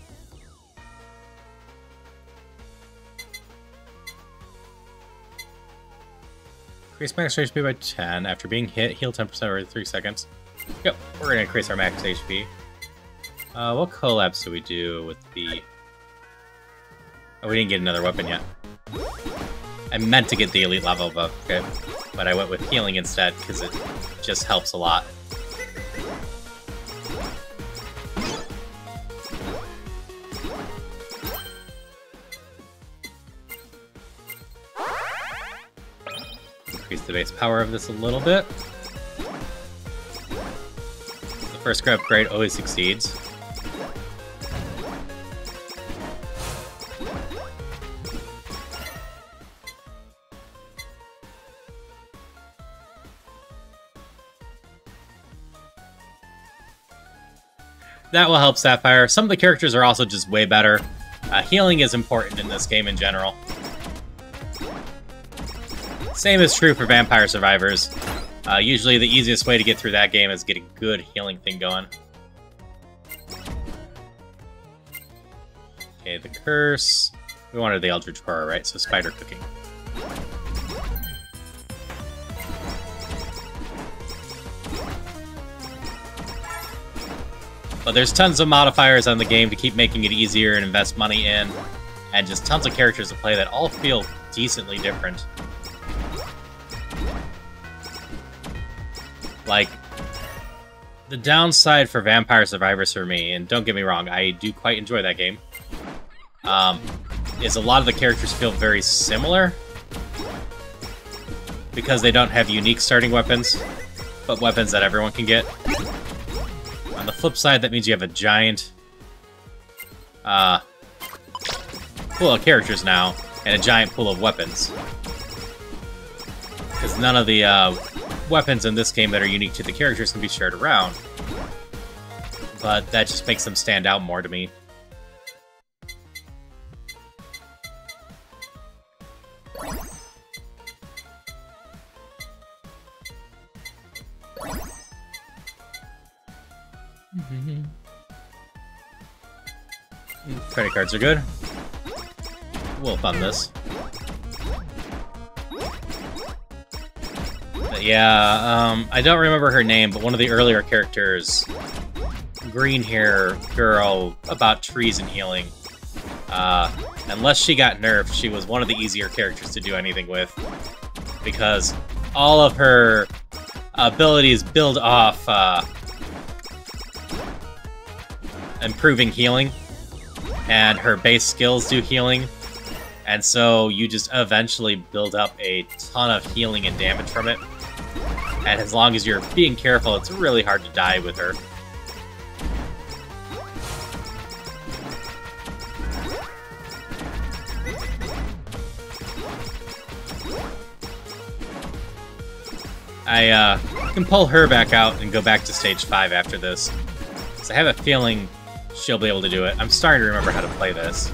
Increase max H P by ten. After being hit, heal ten percent every three seconds. Yep, we're going to increase our max H P. Uh, what collabs do we do with the... Oh, we didn't get another weapon yet. I meant to get the elite level buff, okay? But I went with healing instead, because it just helps a lot. Increase the base power of this a little bit. The first grab upgrade always succeeds. That will help Sapphire. Some of the characters are also just way better. Uh, healing is important in this game in general. Same is true for Vampire Survivors. Uh, usually the easiest way to get through that game is get a good healing thing going. Okay, the curse. We wanted the Eldritch Horror, right? So spider cooking. But there's tons of modifiers on the game to keep making it easier and invest money in. And just tons of characters to play that all feel decently different. Like, the downside for Vampire Survivors for me, and don't get me wrong, I do quite enjoy that game, um, is a lot of the characters feel very similar. Because they don't have unique starting weapons, but weapons that everyone can get. On the flip side, that means you have a giant uh, pool of characters now, and a giant pool of weapons. Because none of the uh, weapons in this game that are unique to the characters can be shared around. But that just makes them stand out more to me. Mm-hmm. Credit cards are good. We'll fund this. But yeah, um, I don't remember her name, but one of the earlier characters, green hair girl, about trees and healing. Uh, unless she got nerfed, she was one of the easier characters to do anything with. Because all of her abilities build off uh, improving healing, and her base skills do healing, and so you just eventually build up a ton of healing and damage from it. And as long as you're being careful, it's really hard to die with her. I uh, can pull her back out and go back to stage five after this. So I have a feeling she'll be able to do it. I'm starting to remember how to play this.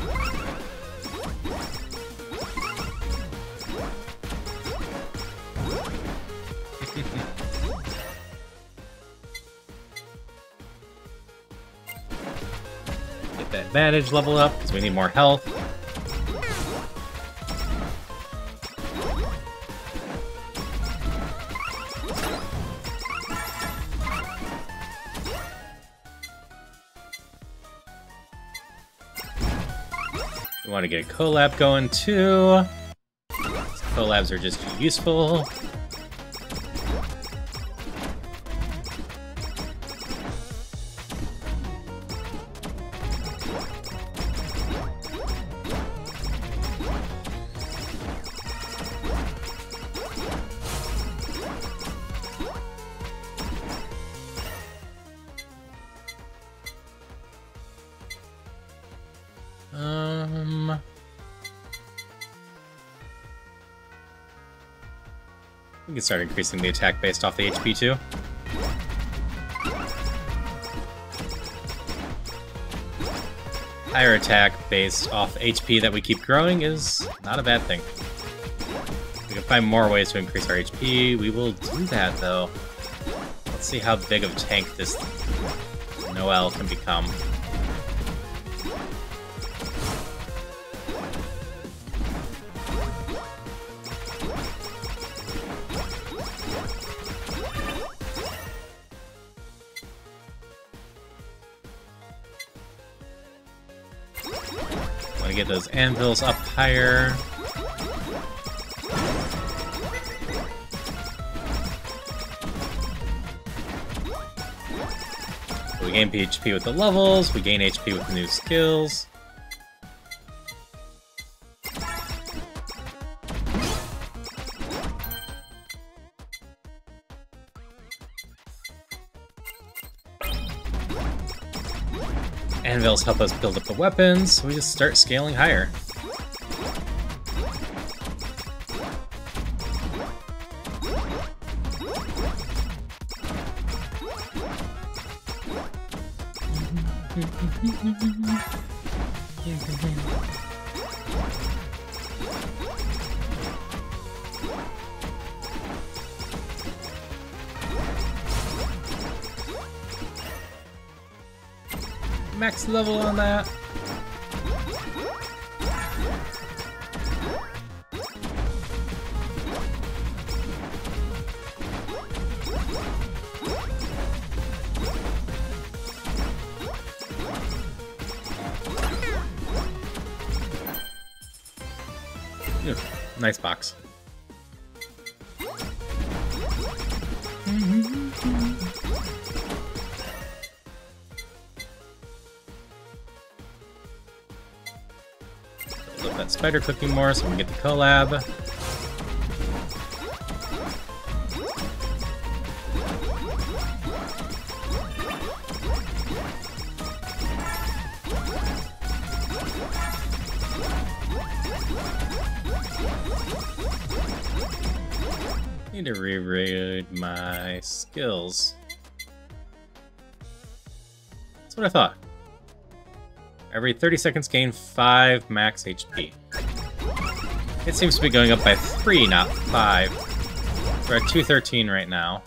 Get that bandage level up, because we need more health. We want to get a collab going too. Collabs are just useful. Um, we can start increasing the attack based off the H P too. Higher attack based off H P that we keep growing is not a bad thing. We can find more ways to increase our H P. We will do that though. Let's see how big of a tank this Noelle can become. Want to get those anvils up higher. We gain H P with the levels, we gain H P with the new skills. Anvils help us build up the weapons, so we just start scaling higher. Max level on that. Ew, nice box. Build that spider cooking more so we can get the collab. Need to reread my skills. That's what I thought. Every thirty seconds gain five max H P. It seems to be going up by three, not five. We're at two thirteen right now.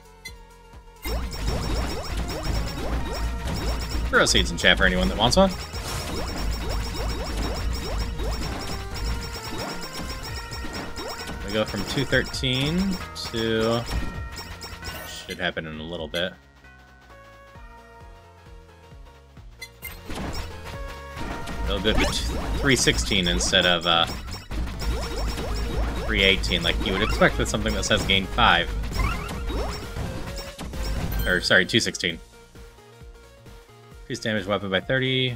Throw seeds in chat for anyone that wants one. We go from two thirteen to... should happen in a little bit. It'll go to three sixteen instead of uh, three eighteen, like you would expect with something that says gain five. Or, sorry, two sixteen. Increase damage weapon by thirty.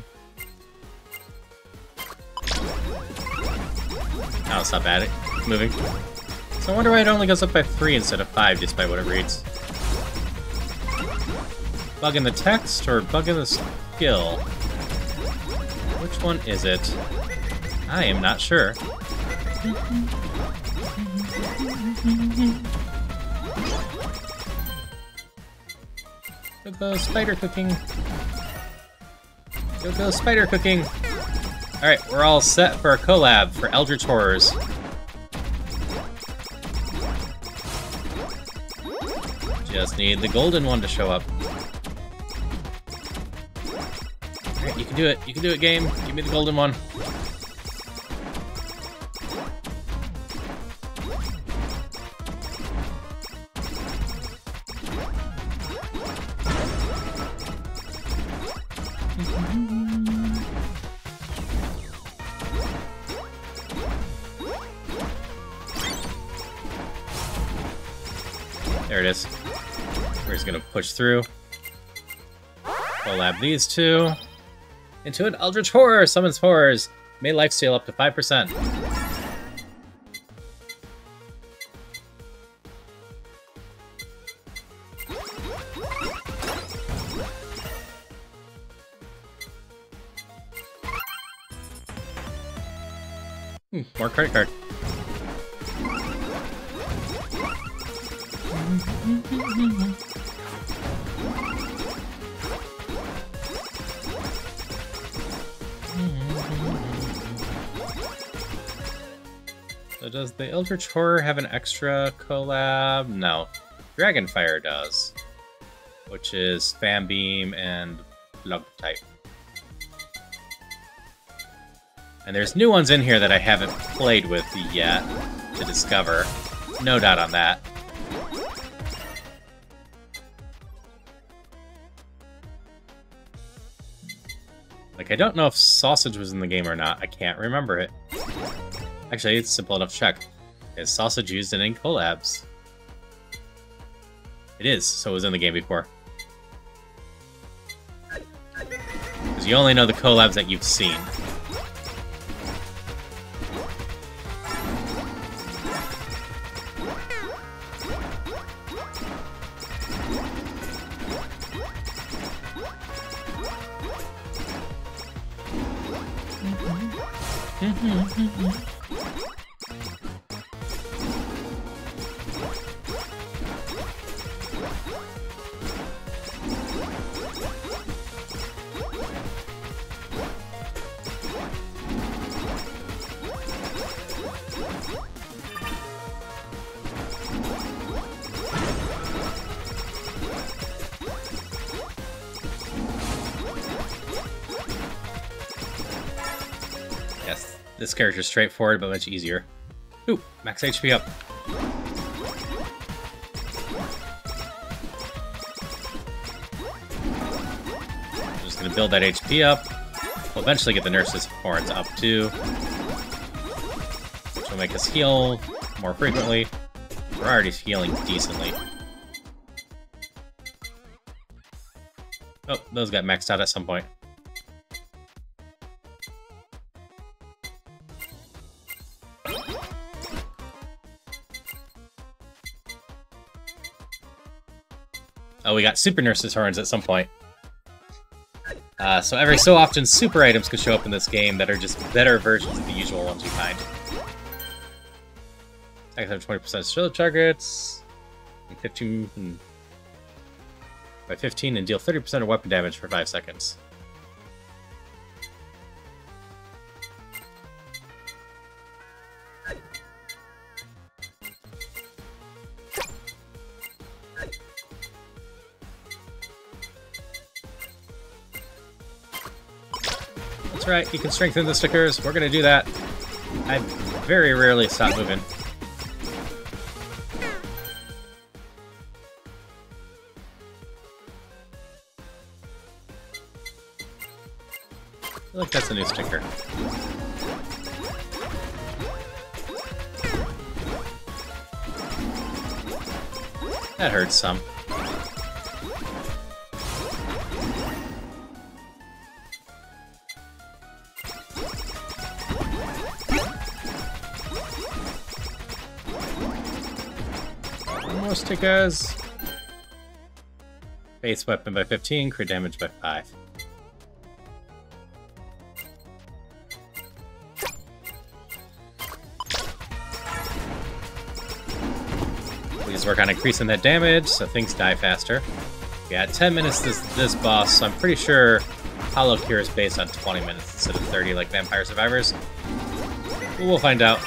Oh, it's not bad. It's moving. So I wonder why it only goes up by three instead of five, despite what it reads. Bug in the text or bug in the skill? Which one is it? I am not sure. Go go spider cooking. Go go spider cooking. Alright, we're all set for a collab for Eldritch Horrors. Just need the golden one to show up. Alright, you can do it. You can do it, game. Give me the golden one. There it is. We're just gonna push through. Collab these two into an Eldritch Horror. Summons horrors. May lifesteal up to five percent. Hmm, more credit card. So does the Eldritch Horror have an extra collab? No. Dragonfire does. Which is Fan Beam and Lug type. And there's new ones in here that I haven't played with yet to discover. No doubt on that. Like, I don't know if Sausage was in the game or not. I can't remember it. Actually, it's simple enough to check. Is Sausage used in any collabs? It is, so it was in the game before. Because you only know the collabs that you've seen. Yes, this character is straightforward but much easier. Ooh, max H P up. I'm just gonna build that H P up. We'll eventually get the Nurse's Horns up too, which will make us heal more frequently. We're already healing decently. Oh, those got maxed out at some point. Oh, we got Super Nurse's Horns at some point. Uh, so every so often, super items could show up in this game that are just better versions of the usual ones you find. Attack have twenty percent shield targets, and fifteen and by fifteen, and deal thirty percent of weapon damage for five seconds. That's right, you can strengthen the stickers. We're gonna do that. I very rarely stop moving. I feel like that's a new sticker. That hurts some. More stickers. Base weapon by fifteen, crit damage by five. Please work on increasing that damage so things die faster. Yeah, ten minutes this this boss, so I'm pretty sure HoloCure is based on twenty minutes instead of thirty like Vampire Survivors. But we'll find out.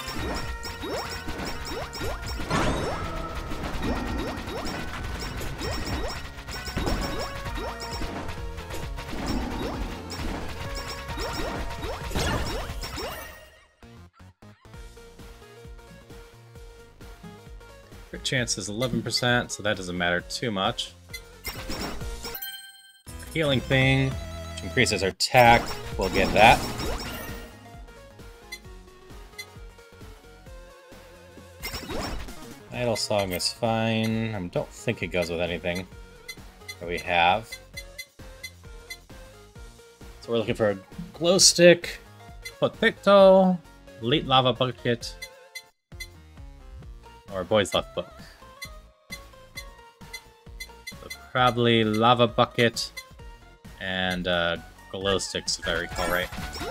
Crit chance is eleven percent, so that doesn't matter too much. Healing thing, which increases our attack, we'll get that. Idle Song is fine. I don't think it goes with anything that we have. So we're looking for a glow stick, potato, late lava bucket, or boys left book. So probably lava bucket and uh, glow sticks, if I recall right.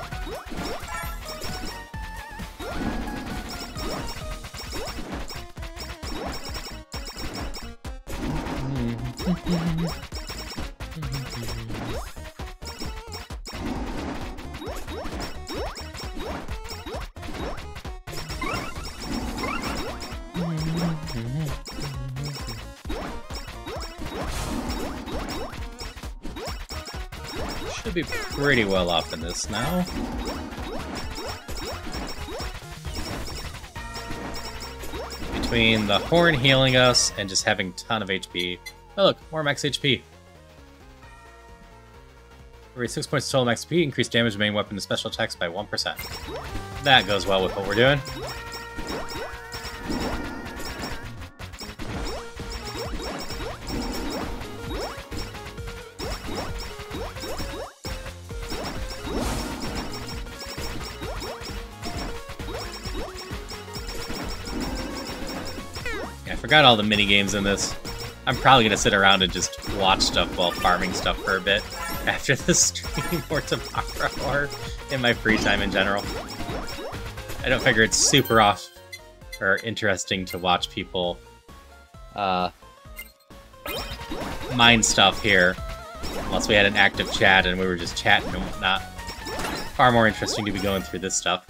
Should be pretty well off in this now. Between the horn healing us and just having a ton of H P. Oh look, more max H P. Raise six points total max H P, increase damage of main weapon and special attacks by one percent. That goes well with what we're doing. I forgot all the mini games in this. I'm probably gonna sit around and just watch stuff while farming stuff for a bit after the stream or tomorrow or in my free time in general. I don't figure it's super off or interesting to watch people uh, mine stuff here unless we had an active chat and we were just chatting and whatnot. Far more interesting to be going through this stuff.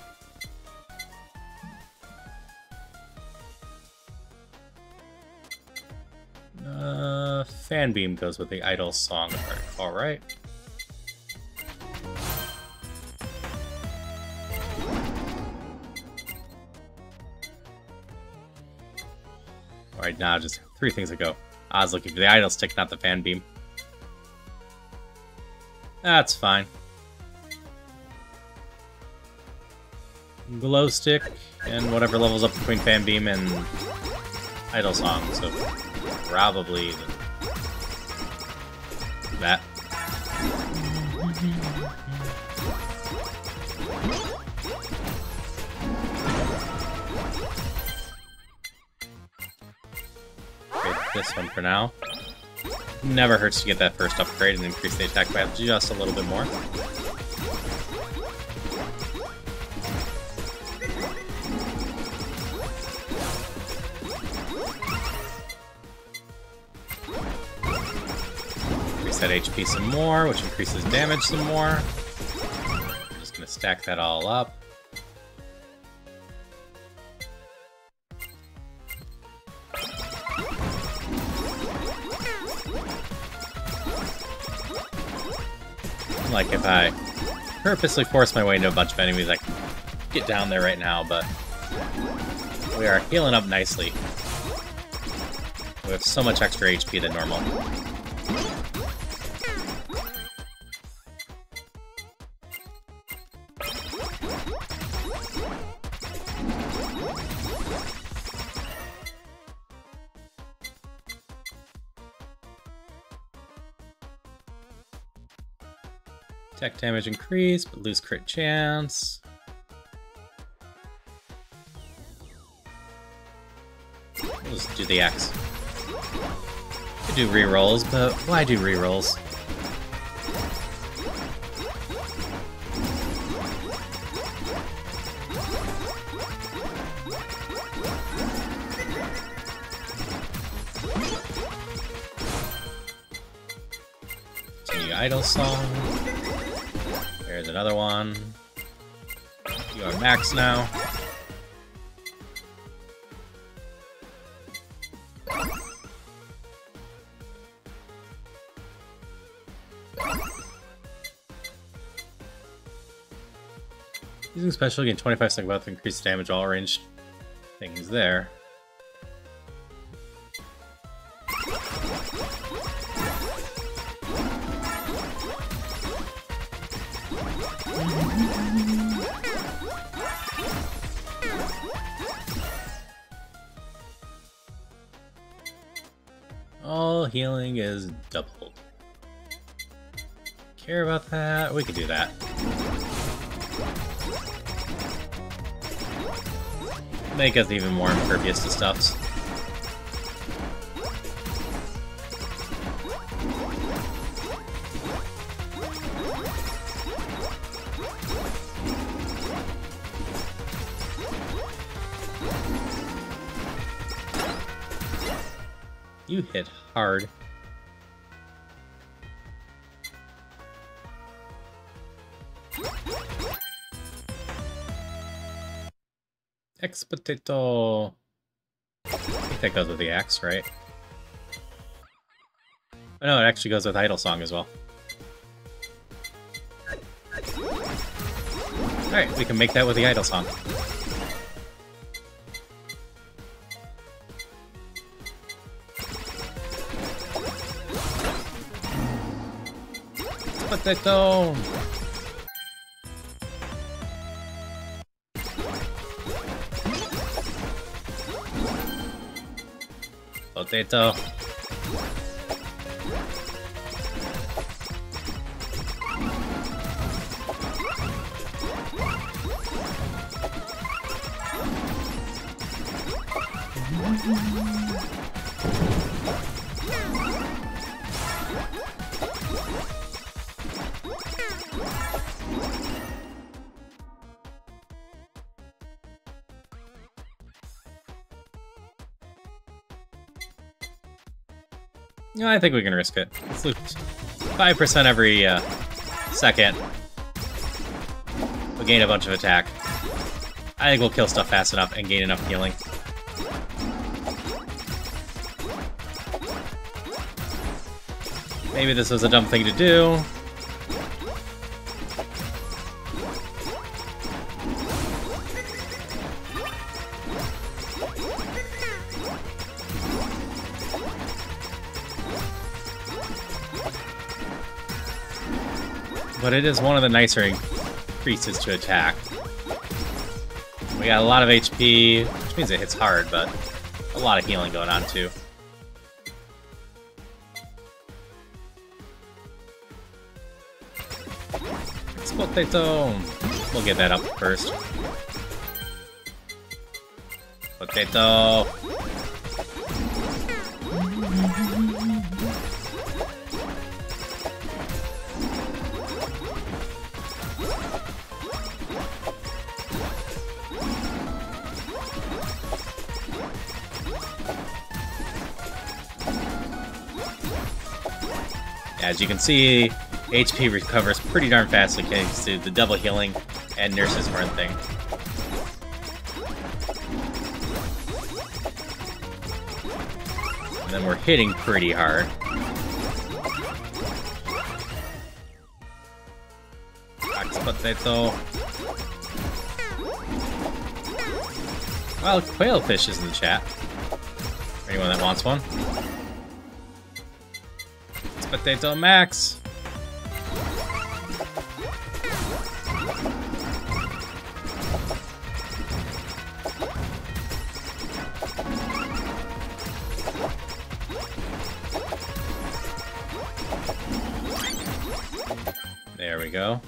Uh, Fan Beam goes with the Idle Song, if I recall right. Alright, now just three things to go. I was looking for the Idle Stick, not the Fan Beam. That's fine. Glow Stick, and whatever levels up between Fan Beam and Idle Song, so probably that. Okay, this one for now. Never hurts to get that first upgrade and increase the attack by just a little bit more. That H P some more, which increases damage some more. I'm just gonna stack that all up. Like if I purposely force my way into a bunch of enemies, I can get down there right now, but we are healing up nicely. We have so much extra H P than normal. Attack damage increase, but lose crit chance. We'll just do the X. Could do rerolls, but why do rerolls? Continue Idle Song. There's another one. You are max now. Using special, gain twenty-five second buff, increased damage, all ranged things there. healing is doubled. Care about that? We could do that. Make us even more impervious to stuffs. You hit hard. X potato. I think that goes with the axe, right? Oh no, it actually goes with Idle Song as well. Alright, we can make that with the Idle Song. Potato! Potato. No, I think we can risk it. Let's loot five percent every uh, second. We'll gain a bunch of attack. I think we'll kill stuff fast enough and gain enough healing. Maybe this was a dumb thing to do. But it is one of the nicer increases to attack. We got a lot of H P, which means it hits hard, but a lot of healing going on too. Potato! We'll get that up first. Potato! As you can see, H P recovers pretty darn fast thanks to the double healing and Nurse's Horn thing. And then we're hitting pretty hard. Axe potato. Well, Quailfish is in the chat. For anyone that wants one. Potato Max. There we go.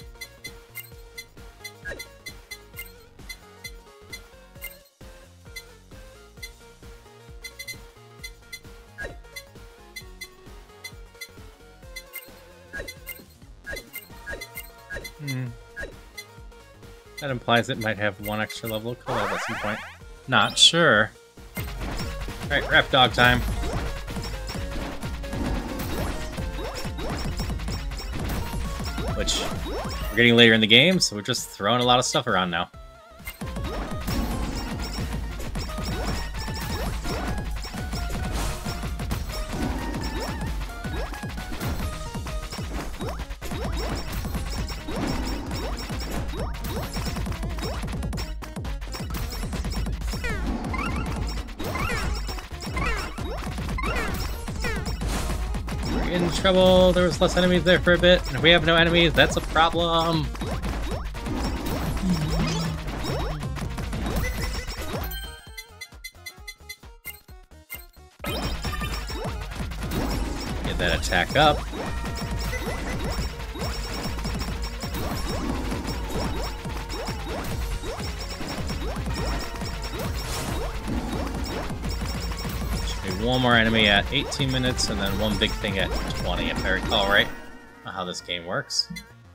Hmm. That implies it might have one extra level of collab at some point. Not sure. Alright, rap dog time. Which, we're getting later in the game, so we're just throwing a lot of stuff around now. In trouble. There was less enemies there for a bit, and if we have no enemies, that's a problem. That attack up. Should be one more enemy at eighteen minutes, and then one big thing at twenty, if I recall right. Not how this game works.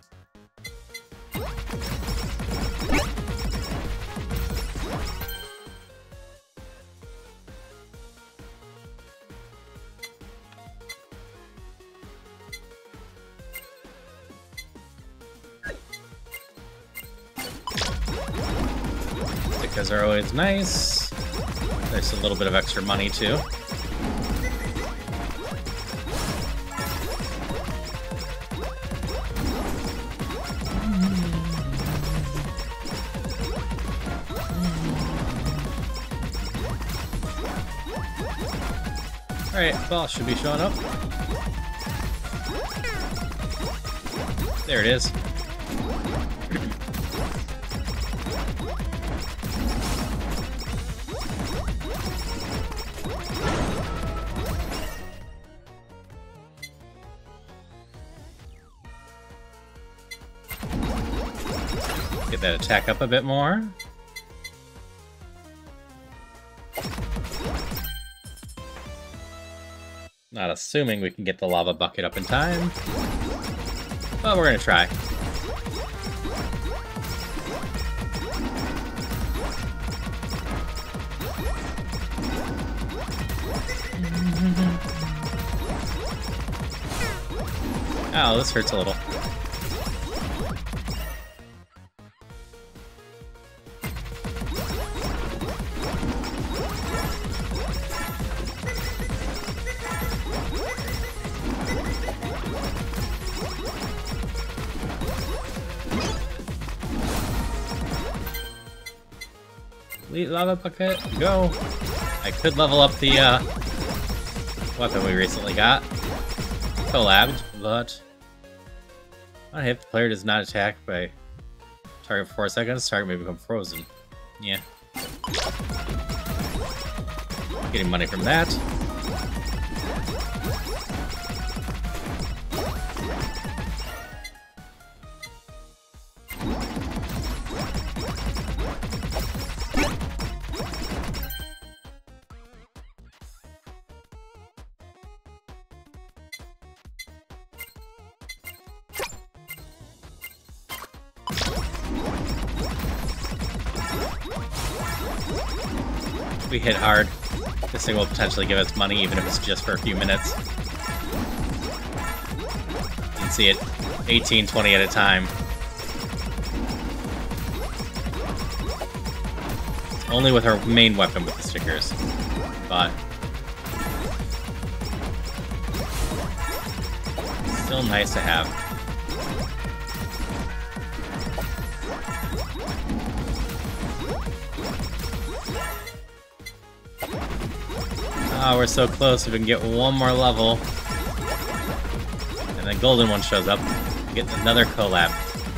Because they're always nice. There's a little bit of extra money too. Alright, boss should be showing up. There it is. Get that attack up a bit more. Not assuming we can get the lava bucket up in time, but we're gonna try. Ow, this hurts a little. Elite lava bucket, go! I could level up the uh, weapon we recently got. Collabed, but on if the player does not attack by target for four seconds, target may become frozen. Yeah. Getting money from that. We hit hard. This thing will potentially give us money even if it's just for a few minutes. You can see it eighteen, twenty at a time. Only with our main weapon with the stickers. But still nice to have. Oh, we're so close. If we can get one more level, and then golden one shows up, get another collab.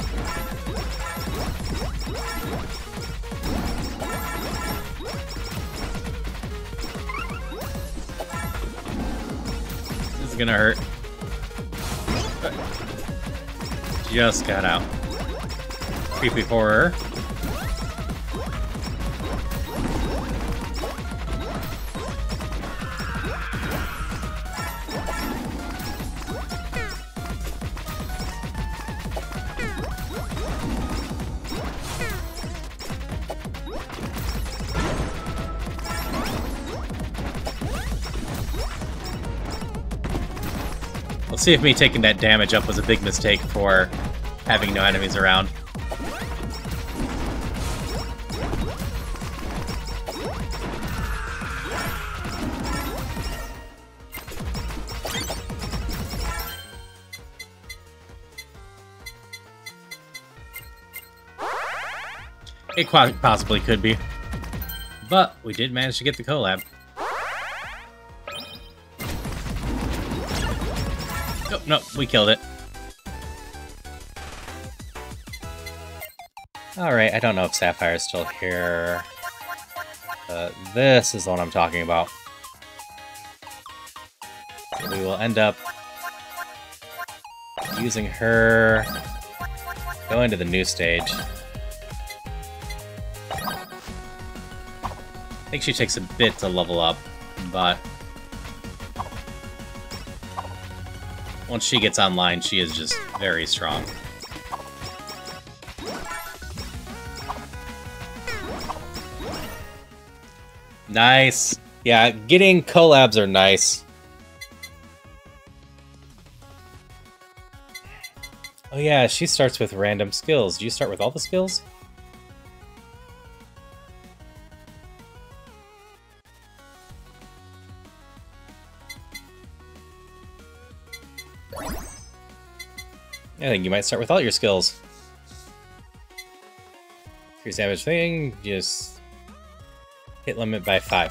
This is gonna hurt. Just got out. Creepy horror. Let's see if me taking that damage up was a big mistake for having no enemies around. It quite possibly could be. But we did manage to get the collab. Nope, nope, we killed it. Alright, I don't know if Sapphire's still here. But this is the one I'm talking about. So we will end up Using her... Go into the new stage. I think she takes a bit to level up, but... Once she gets online, she is just very strong. Nice! Yeah, getting collabs are nice. Oh yeah, she starts with random skills. Do you start with all the skills? I think you might start with all your skills. Increase damage thing, just hit limit by five.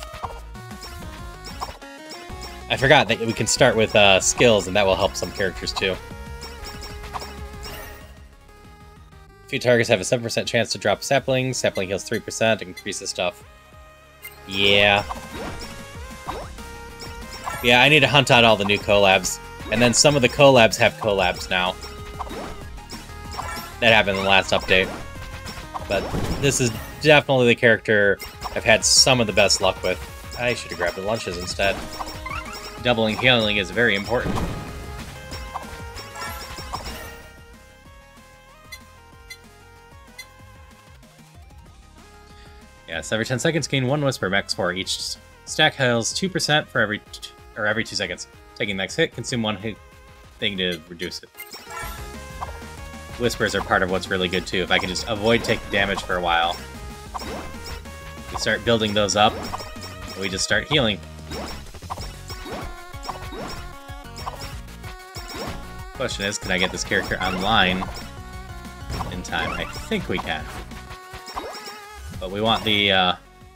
I forgot that we can start with uh, skills, and that will help some characters too. A few targets have a seven percent chance to drop sapling. Sapling heals three percent, increases stuff. Yeah. Yeah, I need to hunt out all the new collabs. And then some of the collabs have collabs now. That happened in the last update. But this is definitely the character I've had some of the best luck with. I should have grabbed the lunches instead. Doubling healing is very important. Yes, every ten seconds gain one Whisper, max four. Each stack heals two percent for every t or every two seconds. Taking the next hit, consume one hit thing to reduce it. Whispers are part of what's really good too. If I can just avoid taking damage for a while. We start building those up, and we just start healing. Question is, can I get this character online in time? I think we can. But we want the, uh...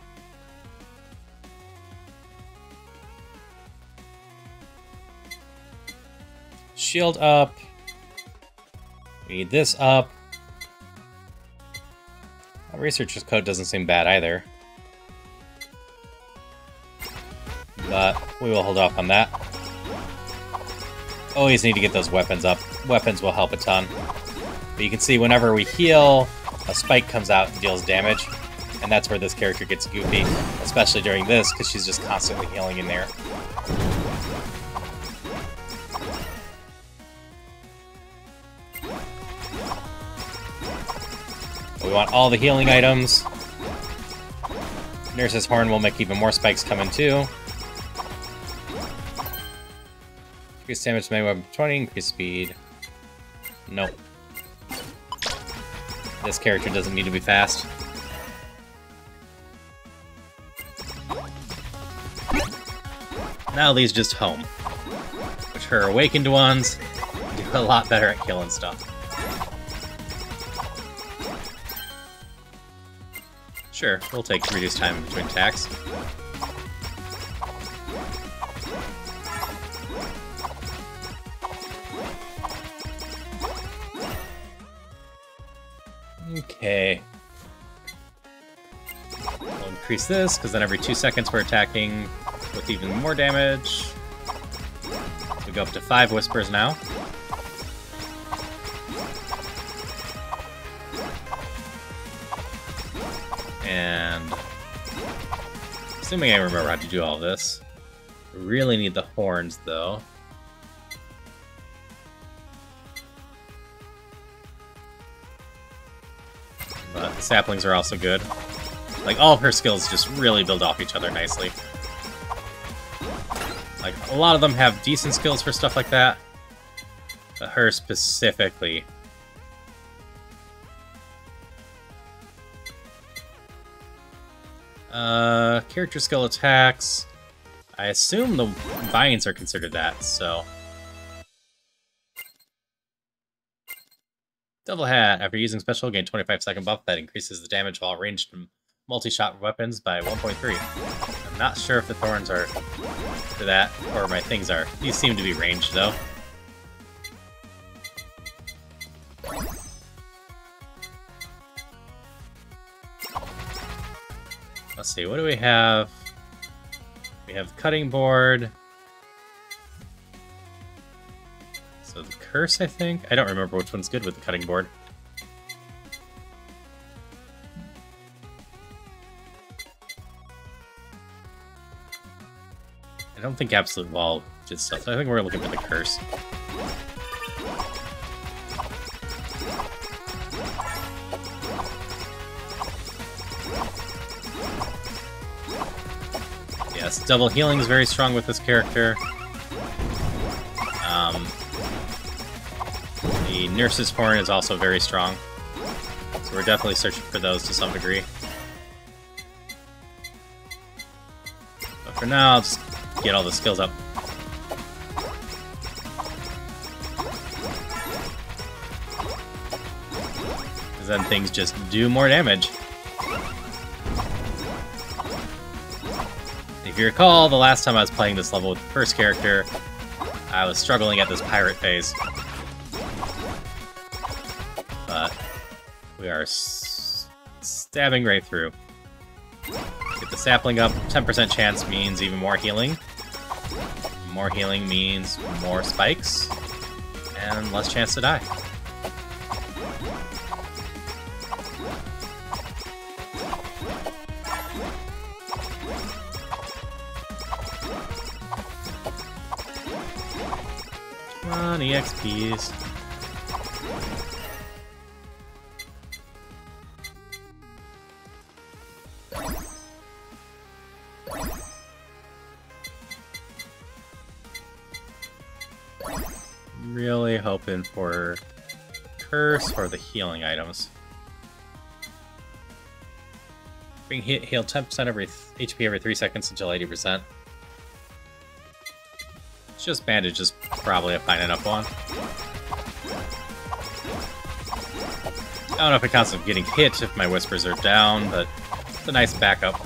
shield up. We need this up. Well, researcher's code doesn't seem bad either. But we will hold off on that. Always need to get those weapons up. Weapons will help a ton. But you can see whenever we heal, a spike comes out and deals damage. And that's where this character gets goofy. Especially during this, because she's just constantly healing in there. We want all the healing items. Nurse's Horn will make even more spikes come in too. Increase damage to melee twenty, increase speed. Nope. This character doesn't need to be fast. Now these just home. Which her awakened ones do a lot better at killing stuff. Sure, we'll take reduced time between attacks. Okay. We'll increase this, because then every two seconds we're attacking with even more damage. So we go up to five Whispers now. And assuming I remember how to do all this. Really need the horns, though. But the saplings are also good. Like, all of her skills just really build off each other nicely. Like, a lot of them have decent skills for stuff like that. But her specifically... Uh, character skill attacks. I assume the vines are considered that, so... Double Hat. After using special, gain twenty-five second buff that increases the damage while ranged multi-shot weapons by one point three. I'm not sure if the thorns are for that, or my things are. These seem to be ranged, though. Let's see, what do we have? We have cutting board. So the curse, I think? I don't remember which one's good with the cutting board. I don't think Absolute Wall did stuff. I think we're looking for the curse. Yes, double healing is very strong with this character. Um, the Nurse's Horn is also very strong. So we're definitely searching for those to some degree. But for now, I'll just get all the skills up. Because then things just do more damage. If you recall, the last time I was playing this level with the first character, I was struggling at this pirate phase. But we are s stabbing right through. Get the sapling up, ten percent chance means even more healing. More healing means more spikes, and less chance to die. Come on, E X Ps. Really hoping for curse or the healing items. Being hit, heal ten percent every H P every three seconds until eighty percent. It's just bandage is probably a fine enough one. I don't know if it counts as getting hit if my whispers are down, but it's a nice backup.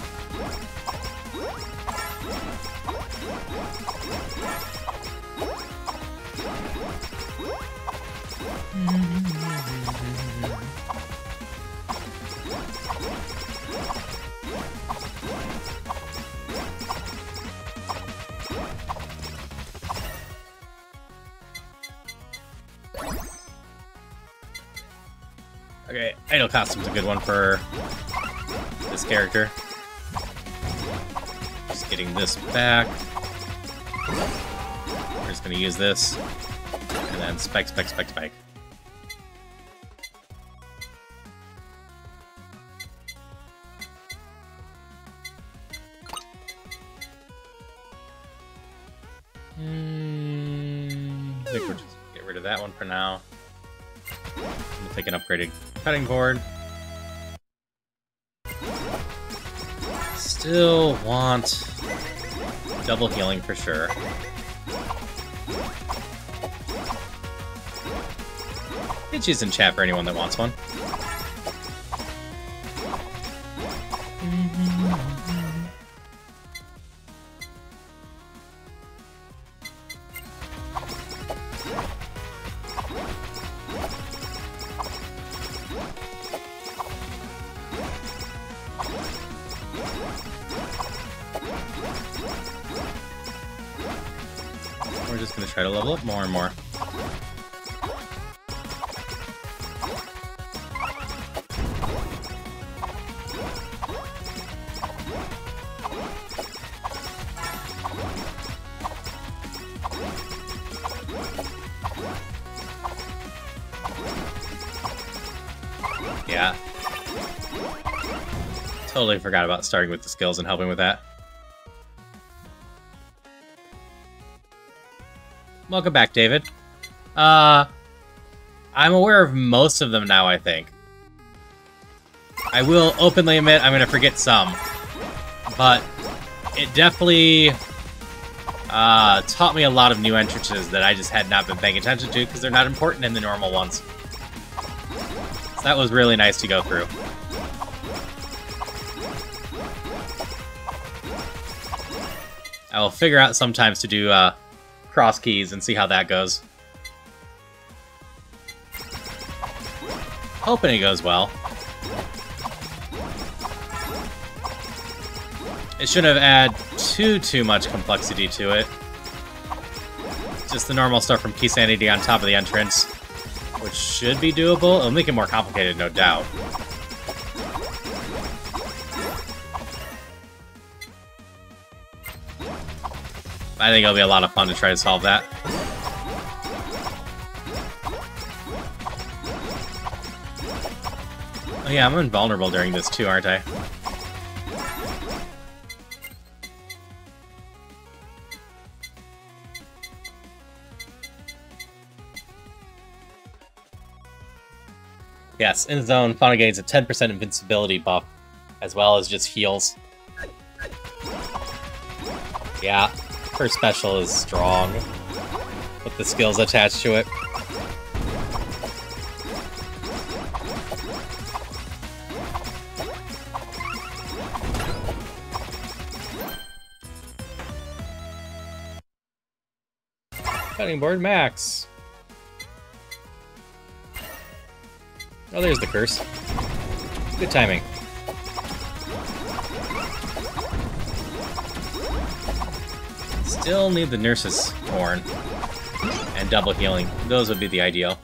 Okay, idol costume's a good one for this character. Just getting this back. We're just gonna use this, and then spike, spike, spike, spike. Mm, I think we'll just get rid of that one for now. We'll take an upgraded cutting board. Still want double healing for sure. Itchy's in chat for anyone that wants one. We're just gonna try to level up more and more. Yeah. Totally forgot about starting with the skills and helping with that. Welcome back, David. Uh, I'm aware of most of them now, I think. I will openly admit I'm going to forget some. But it definitely uh, taught me a lot of new entrances that I just had not been paying attention to because they're not important in the normal ones. So that was really nice to go through. I will figure out sometimes to do uh, cross keys and see how that goes. Hoping it goes well. It shouldn't have added too, too much complexity to it. just the normal stuff from Key Sanity on top of the entrance, which should be doable. It'll make it more complicated, no doubt. I think it'll be a lot of fun to try to solve that. Oh yeah, I'm invulnerable during this too, aren't I? Yes, in zone, Fauna gains a ten percent invincibility buff, as well as just heals. Yeah, her special is strong, with the skills attached to it. Cutting board max. Oh, there's the curse. Good timing. Still need the nurse's horn and double healing. Those would be the ideal.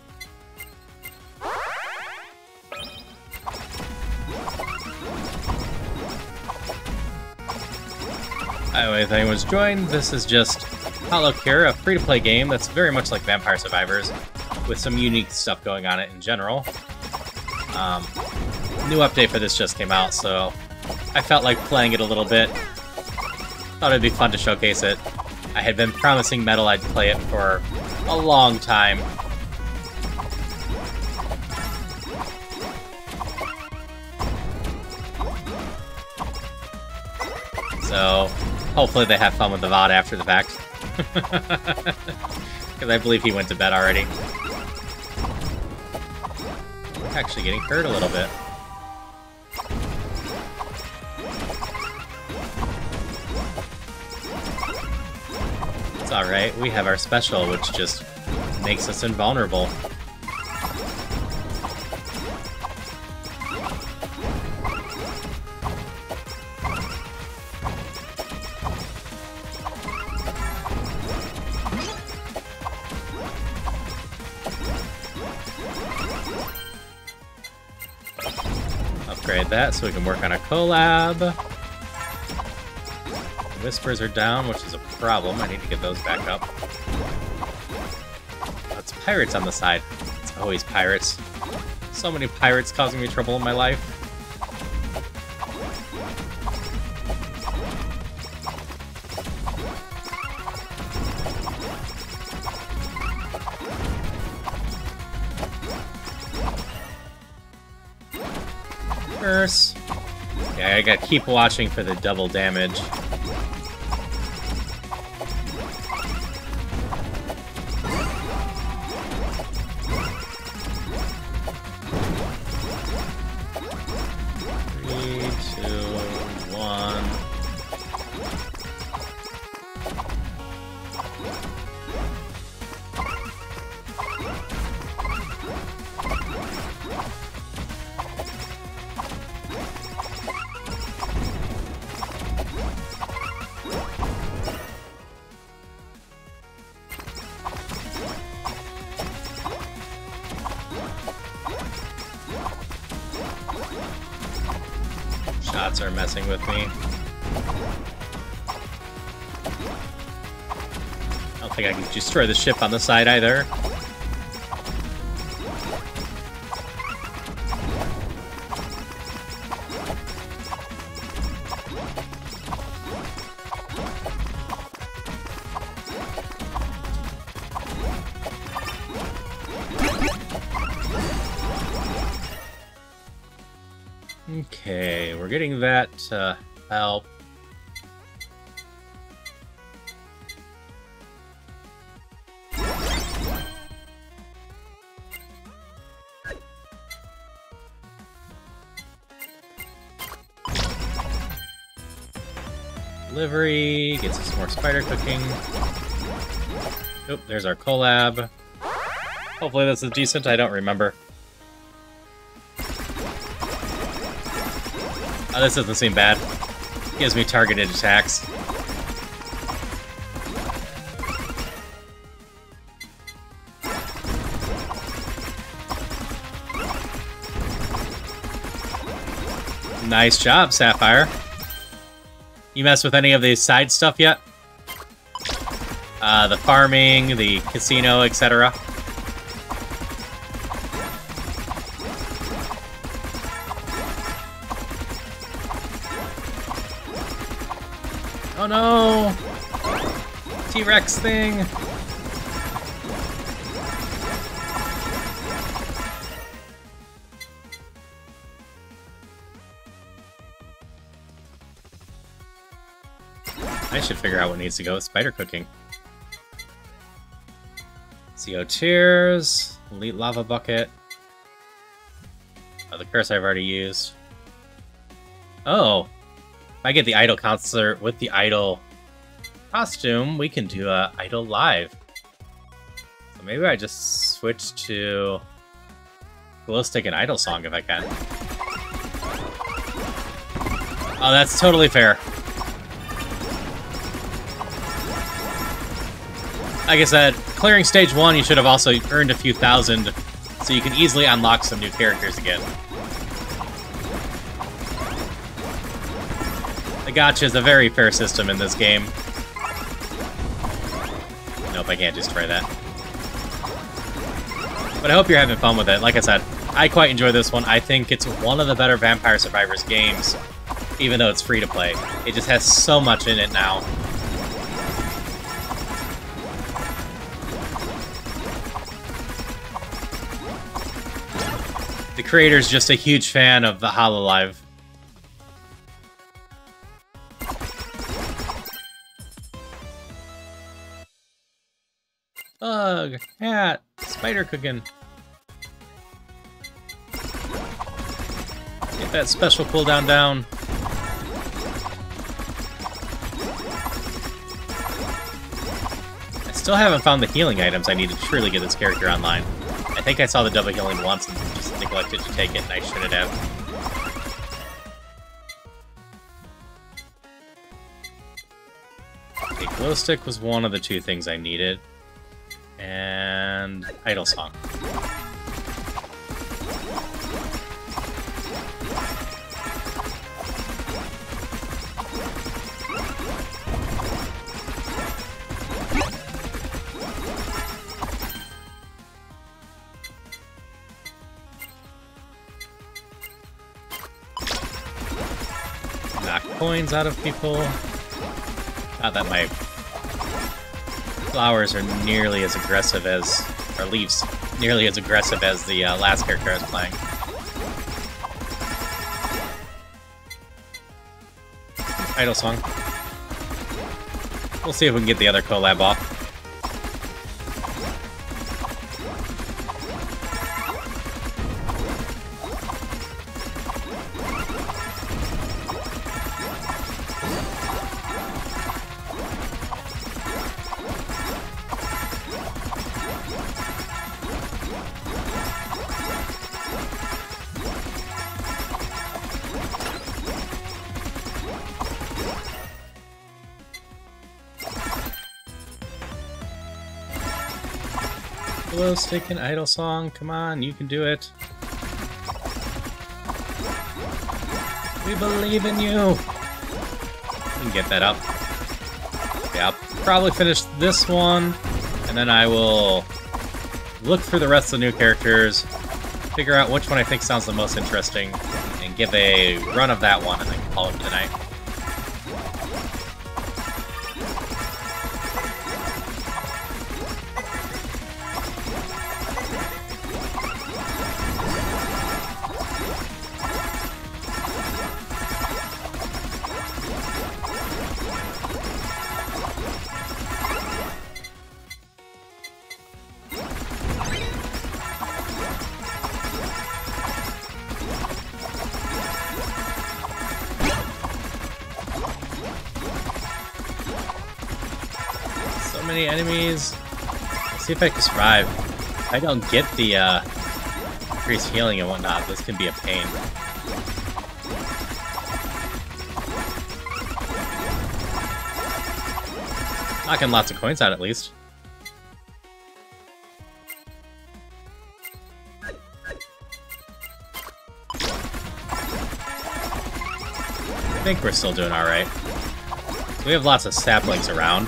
Anyway, if anyone's joined, this is just HoloCure, a free-to-play game that's very much like Vampire Survivors, with some unique stuff going on it in general. Um, new update for this just came out, so I felt like playing it a little bit. Thought it'd be fun to showcase it. I had been promising Metal I'd play it for a long time. So, hopefully they have fun with the V O D after the fact. Because I believe he went to bed already. Actually getting hurt a little bit. It's alright, we have our special, which just makes us invulnerable. Upgrade that so we can work on a collab. Whispers are down, which is a problem. I need to get those back up. Oh, it's pirates on the side. It's always pirates. So many pirates causing me trouble in my life. Curse. Yeah, I gotta keep watching for the double damage. Shots are messing with me. I don't think I can destroy the ship on the side either. Okay, we're getting that to help. Delivery gets us more spider cooking. Oh, there's our collab. Hopefully this is decent, I don't remember. Oh, this doesn't seem bad. Gives me targeted attacks. Nice job, Sapphire. You messed with any of the side stuff yet? Uh, the farming, the casino, et cetera. Oh no! T-Rex thing! I should figure out what needs to go with spider cooking. C O Tears, Elite Lava Bucket. Oh, the curse I've already used. Oh! If I get the Idol concert with the Idol costume, we can do a Idol live. So maybe I just switch to Glow Stick and Idol song if I can. Oh, that's totally fair. Like I said, clearing stage one, you should have also earned a few thousand, so you can easily unlock some new characters again. The gacha is a very fair system in this game. Nope, I can't destroy that. But I hope you're having fun with it. Like I said, I quite enjoy this one. I think it's one of the better Vampire Survivors games, even though it's free to play. It just has so much in it now. The creator's just a huge fan of the HoloLive. Bug, cat, spider cooking. Get that special cooldown down. I still haven't found the healing items I need to truly get this character online. I think I saw the double healing once and just neglected to take it, and I shouldn't have. Okay, Glow Stick was one of the two things I needed. And Idol Song. Knock coins out of people. Not that my flowers are nearly as aggressive as, or leaves, nearly as aggressive as the uh, last character I was playing. Idol Song. We'll see if we can get the other collab off. Glow Stick and Idol Song, come on, you can do it. We believe in you! You can get that up. Yeah, I'll probably finish this one, and then I will look through the rest of the new characters, figure out which one I think sounds the most interesting, and give a run of that one, and then call it tonight. Many enemies. Let's see if I can survive. If I don't get the uh, increased healing and whatnot, this can be a pain. Knocking lots of coins out at least. I think we're still doing alright. We have lots of saplings around.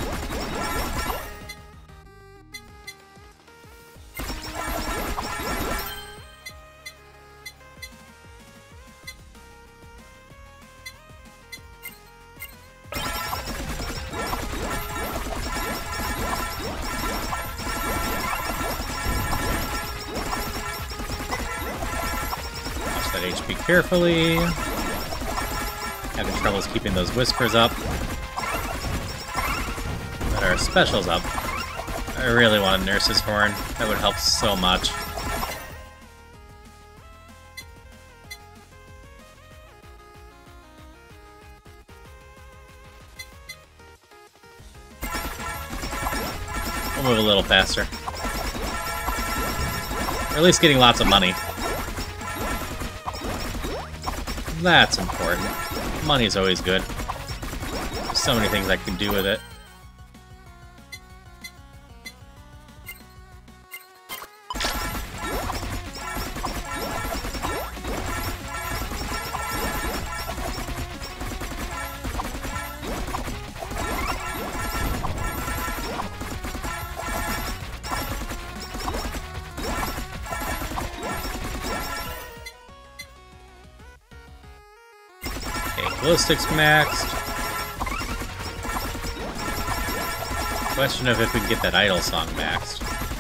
Watch that H P carefully. Having troubles keeping those whispers up. But our special's up. I really want a Nurse's Horn. That would help so much. We'll move a little faster. Or at least getting lots of money. That's important. Money's always good. There's so many things I can do with it. Glow sticks maxed. Question of if we can get that idle song maxed.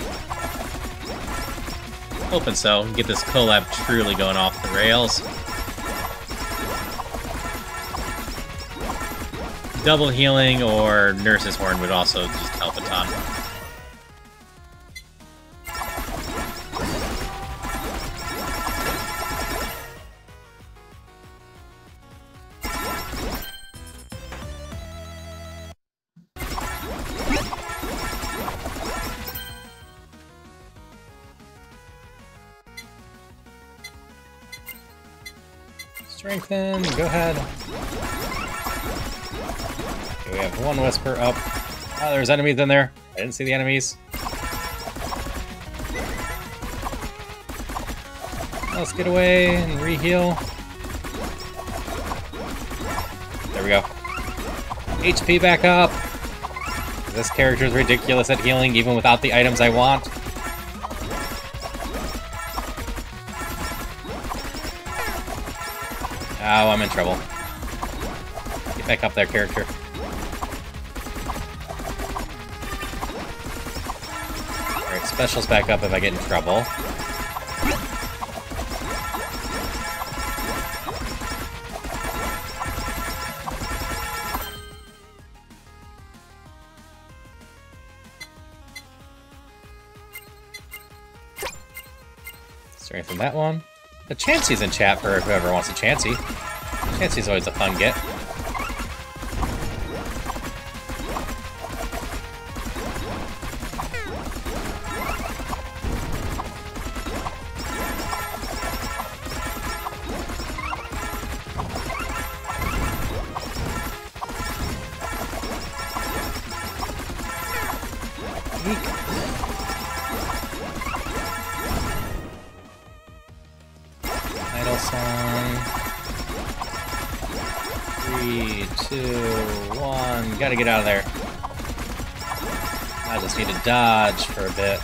Hoping so. Get this collab truly going off the rails. Double healing or Nurse's Horn would also just help a ton. Strengthen, go ahead. Okay, we have one Whisper up. Oh, there's enemies in there. I didn't see the enemies. Let's get away and re-heal. There we go. H P back up. This character is ridiculous at healing even without the items I want. Oh, I'm in trouble. Get back up there, character. Alright, specials back up if I get in trouble. Strengthen that one. The Chansey's in chat for whoever wants a Chansey. Chansey's always a fun get. Idle song. Three, two, one. Gotta get out of there. I just need to dodge for a bit.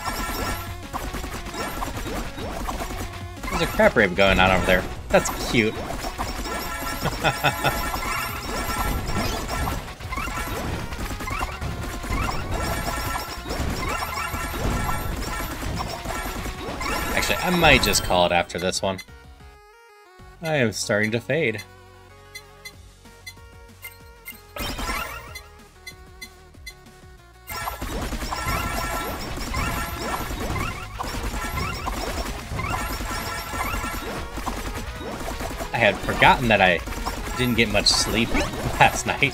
There's a crap rape going on over there. That's cute. Actually, I might just call it after this one. I am starting to fade. I had forgotten that I didn't get much sleep last night.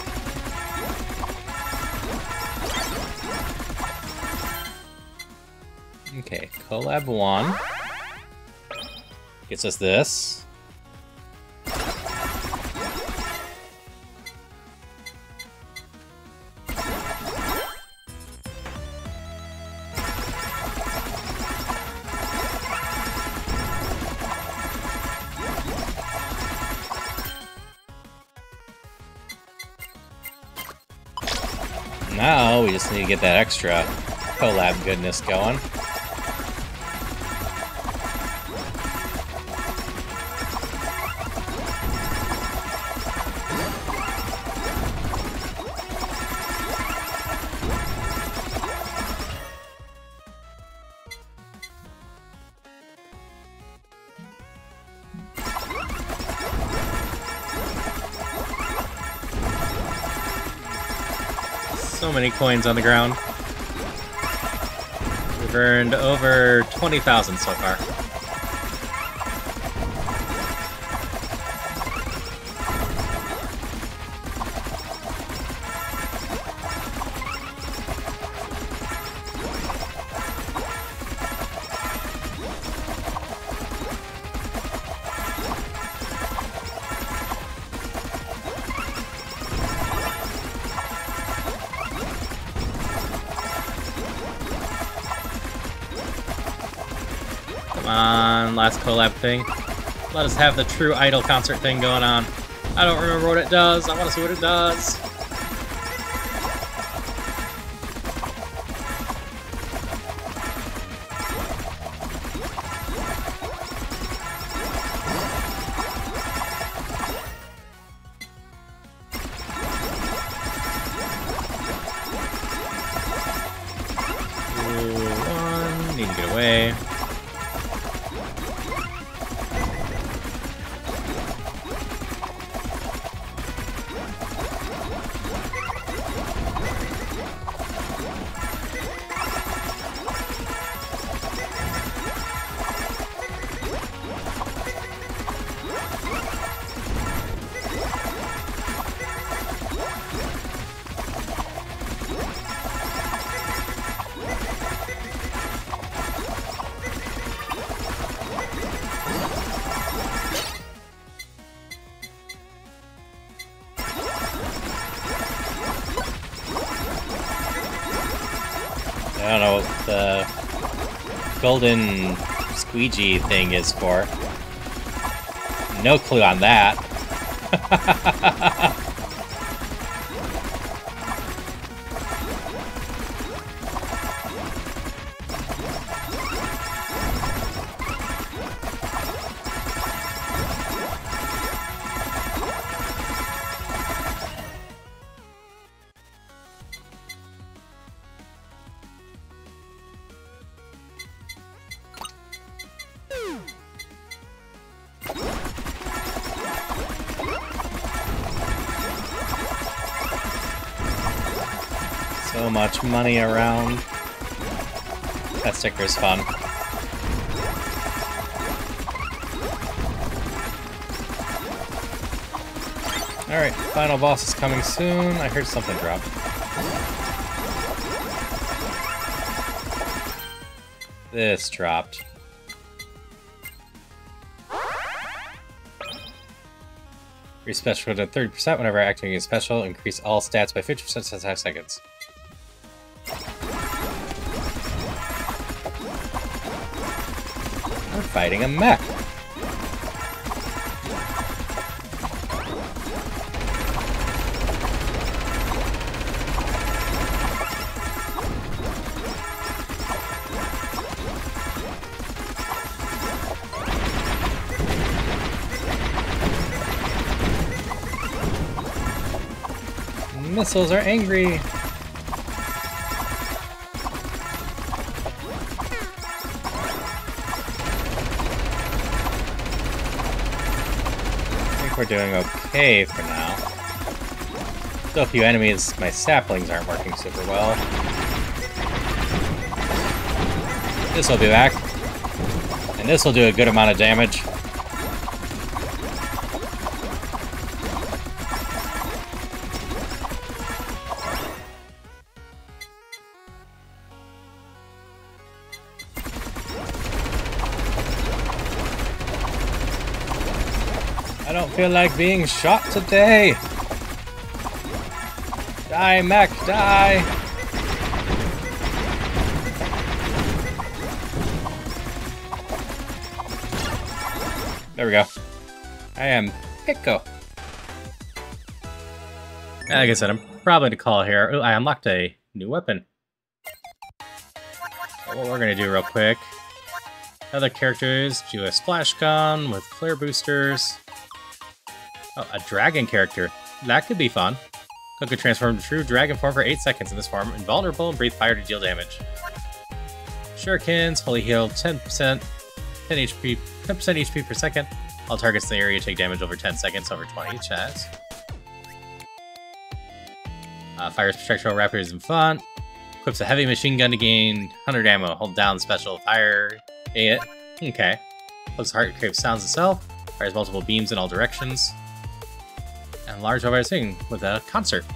Okay, collab one. Gets us this. Now we just need to get that extra collab goodness going. So many coins on the ground. We've earned over twenty thousand so far. Come on, last collab thing. Let us have the true idol concert thing going on. I don't remember what it does. I want to see what it does. Ooh, one. Need to get away. I don't know what the golden squeegee thing is for. No clue on that. So much money around. That sticker is fun. Alright, final boss is coming soon. I heard something drop. This dropped. Increase special to thirty percent whenever activating a special. Increase all stats by fifty percent in five seconds. We're fighting a mech. Missiles are angry. I think we're doing okay for now. Still a few enemies. My saplings aren't working super well. This will be back. And this will do a good amount of damage. I don't feel like being shot today. Die, mech, die. There we go. I am Pico. Like I said, I'm probably to call here. Oh, I unlocked a new weapon. So what we're gonna do real quick. Other characters do a splash gun with flare boosters. Oh, a dragon character. That could be fun. Cook could transform to true dragon form for eight seconds in this form, invulnerable and breathe fire to deal damage. Shurikens, fully healed, ten percent, ten H P, ten percent H P per second. All targets in the area take damage over ten seconds, over twenty chats. Uh, fires projectile raptors and fun. Equips a heavy machine gun to gain one hundred ammo. Hold down special fire. It. Okay. Looks heart craves sounds itself. Fires multiple beams in all directions. And large overhead swing with a concert.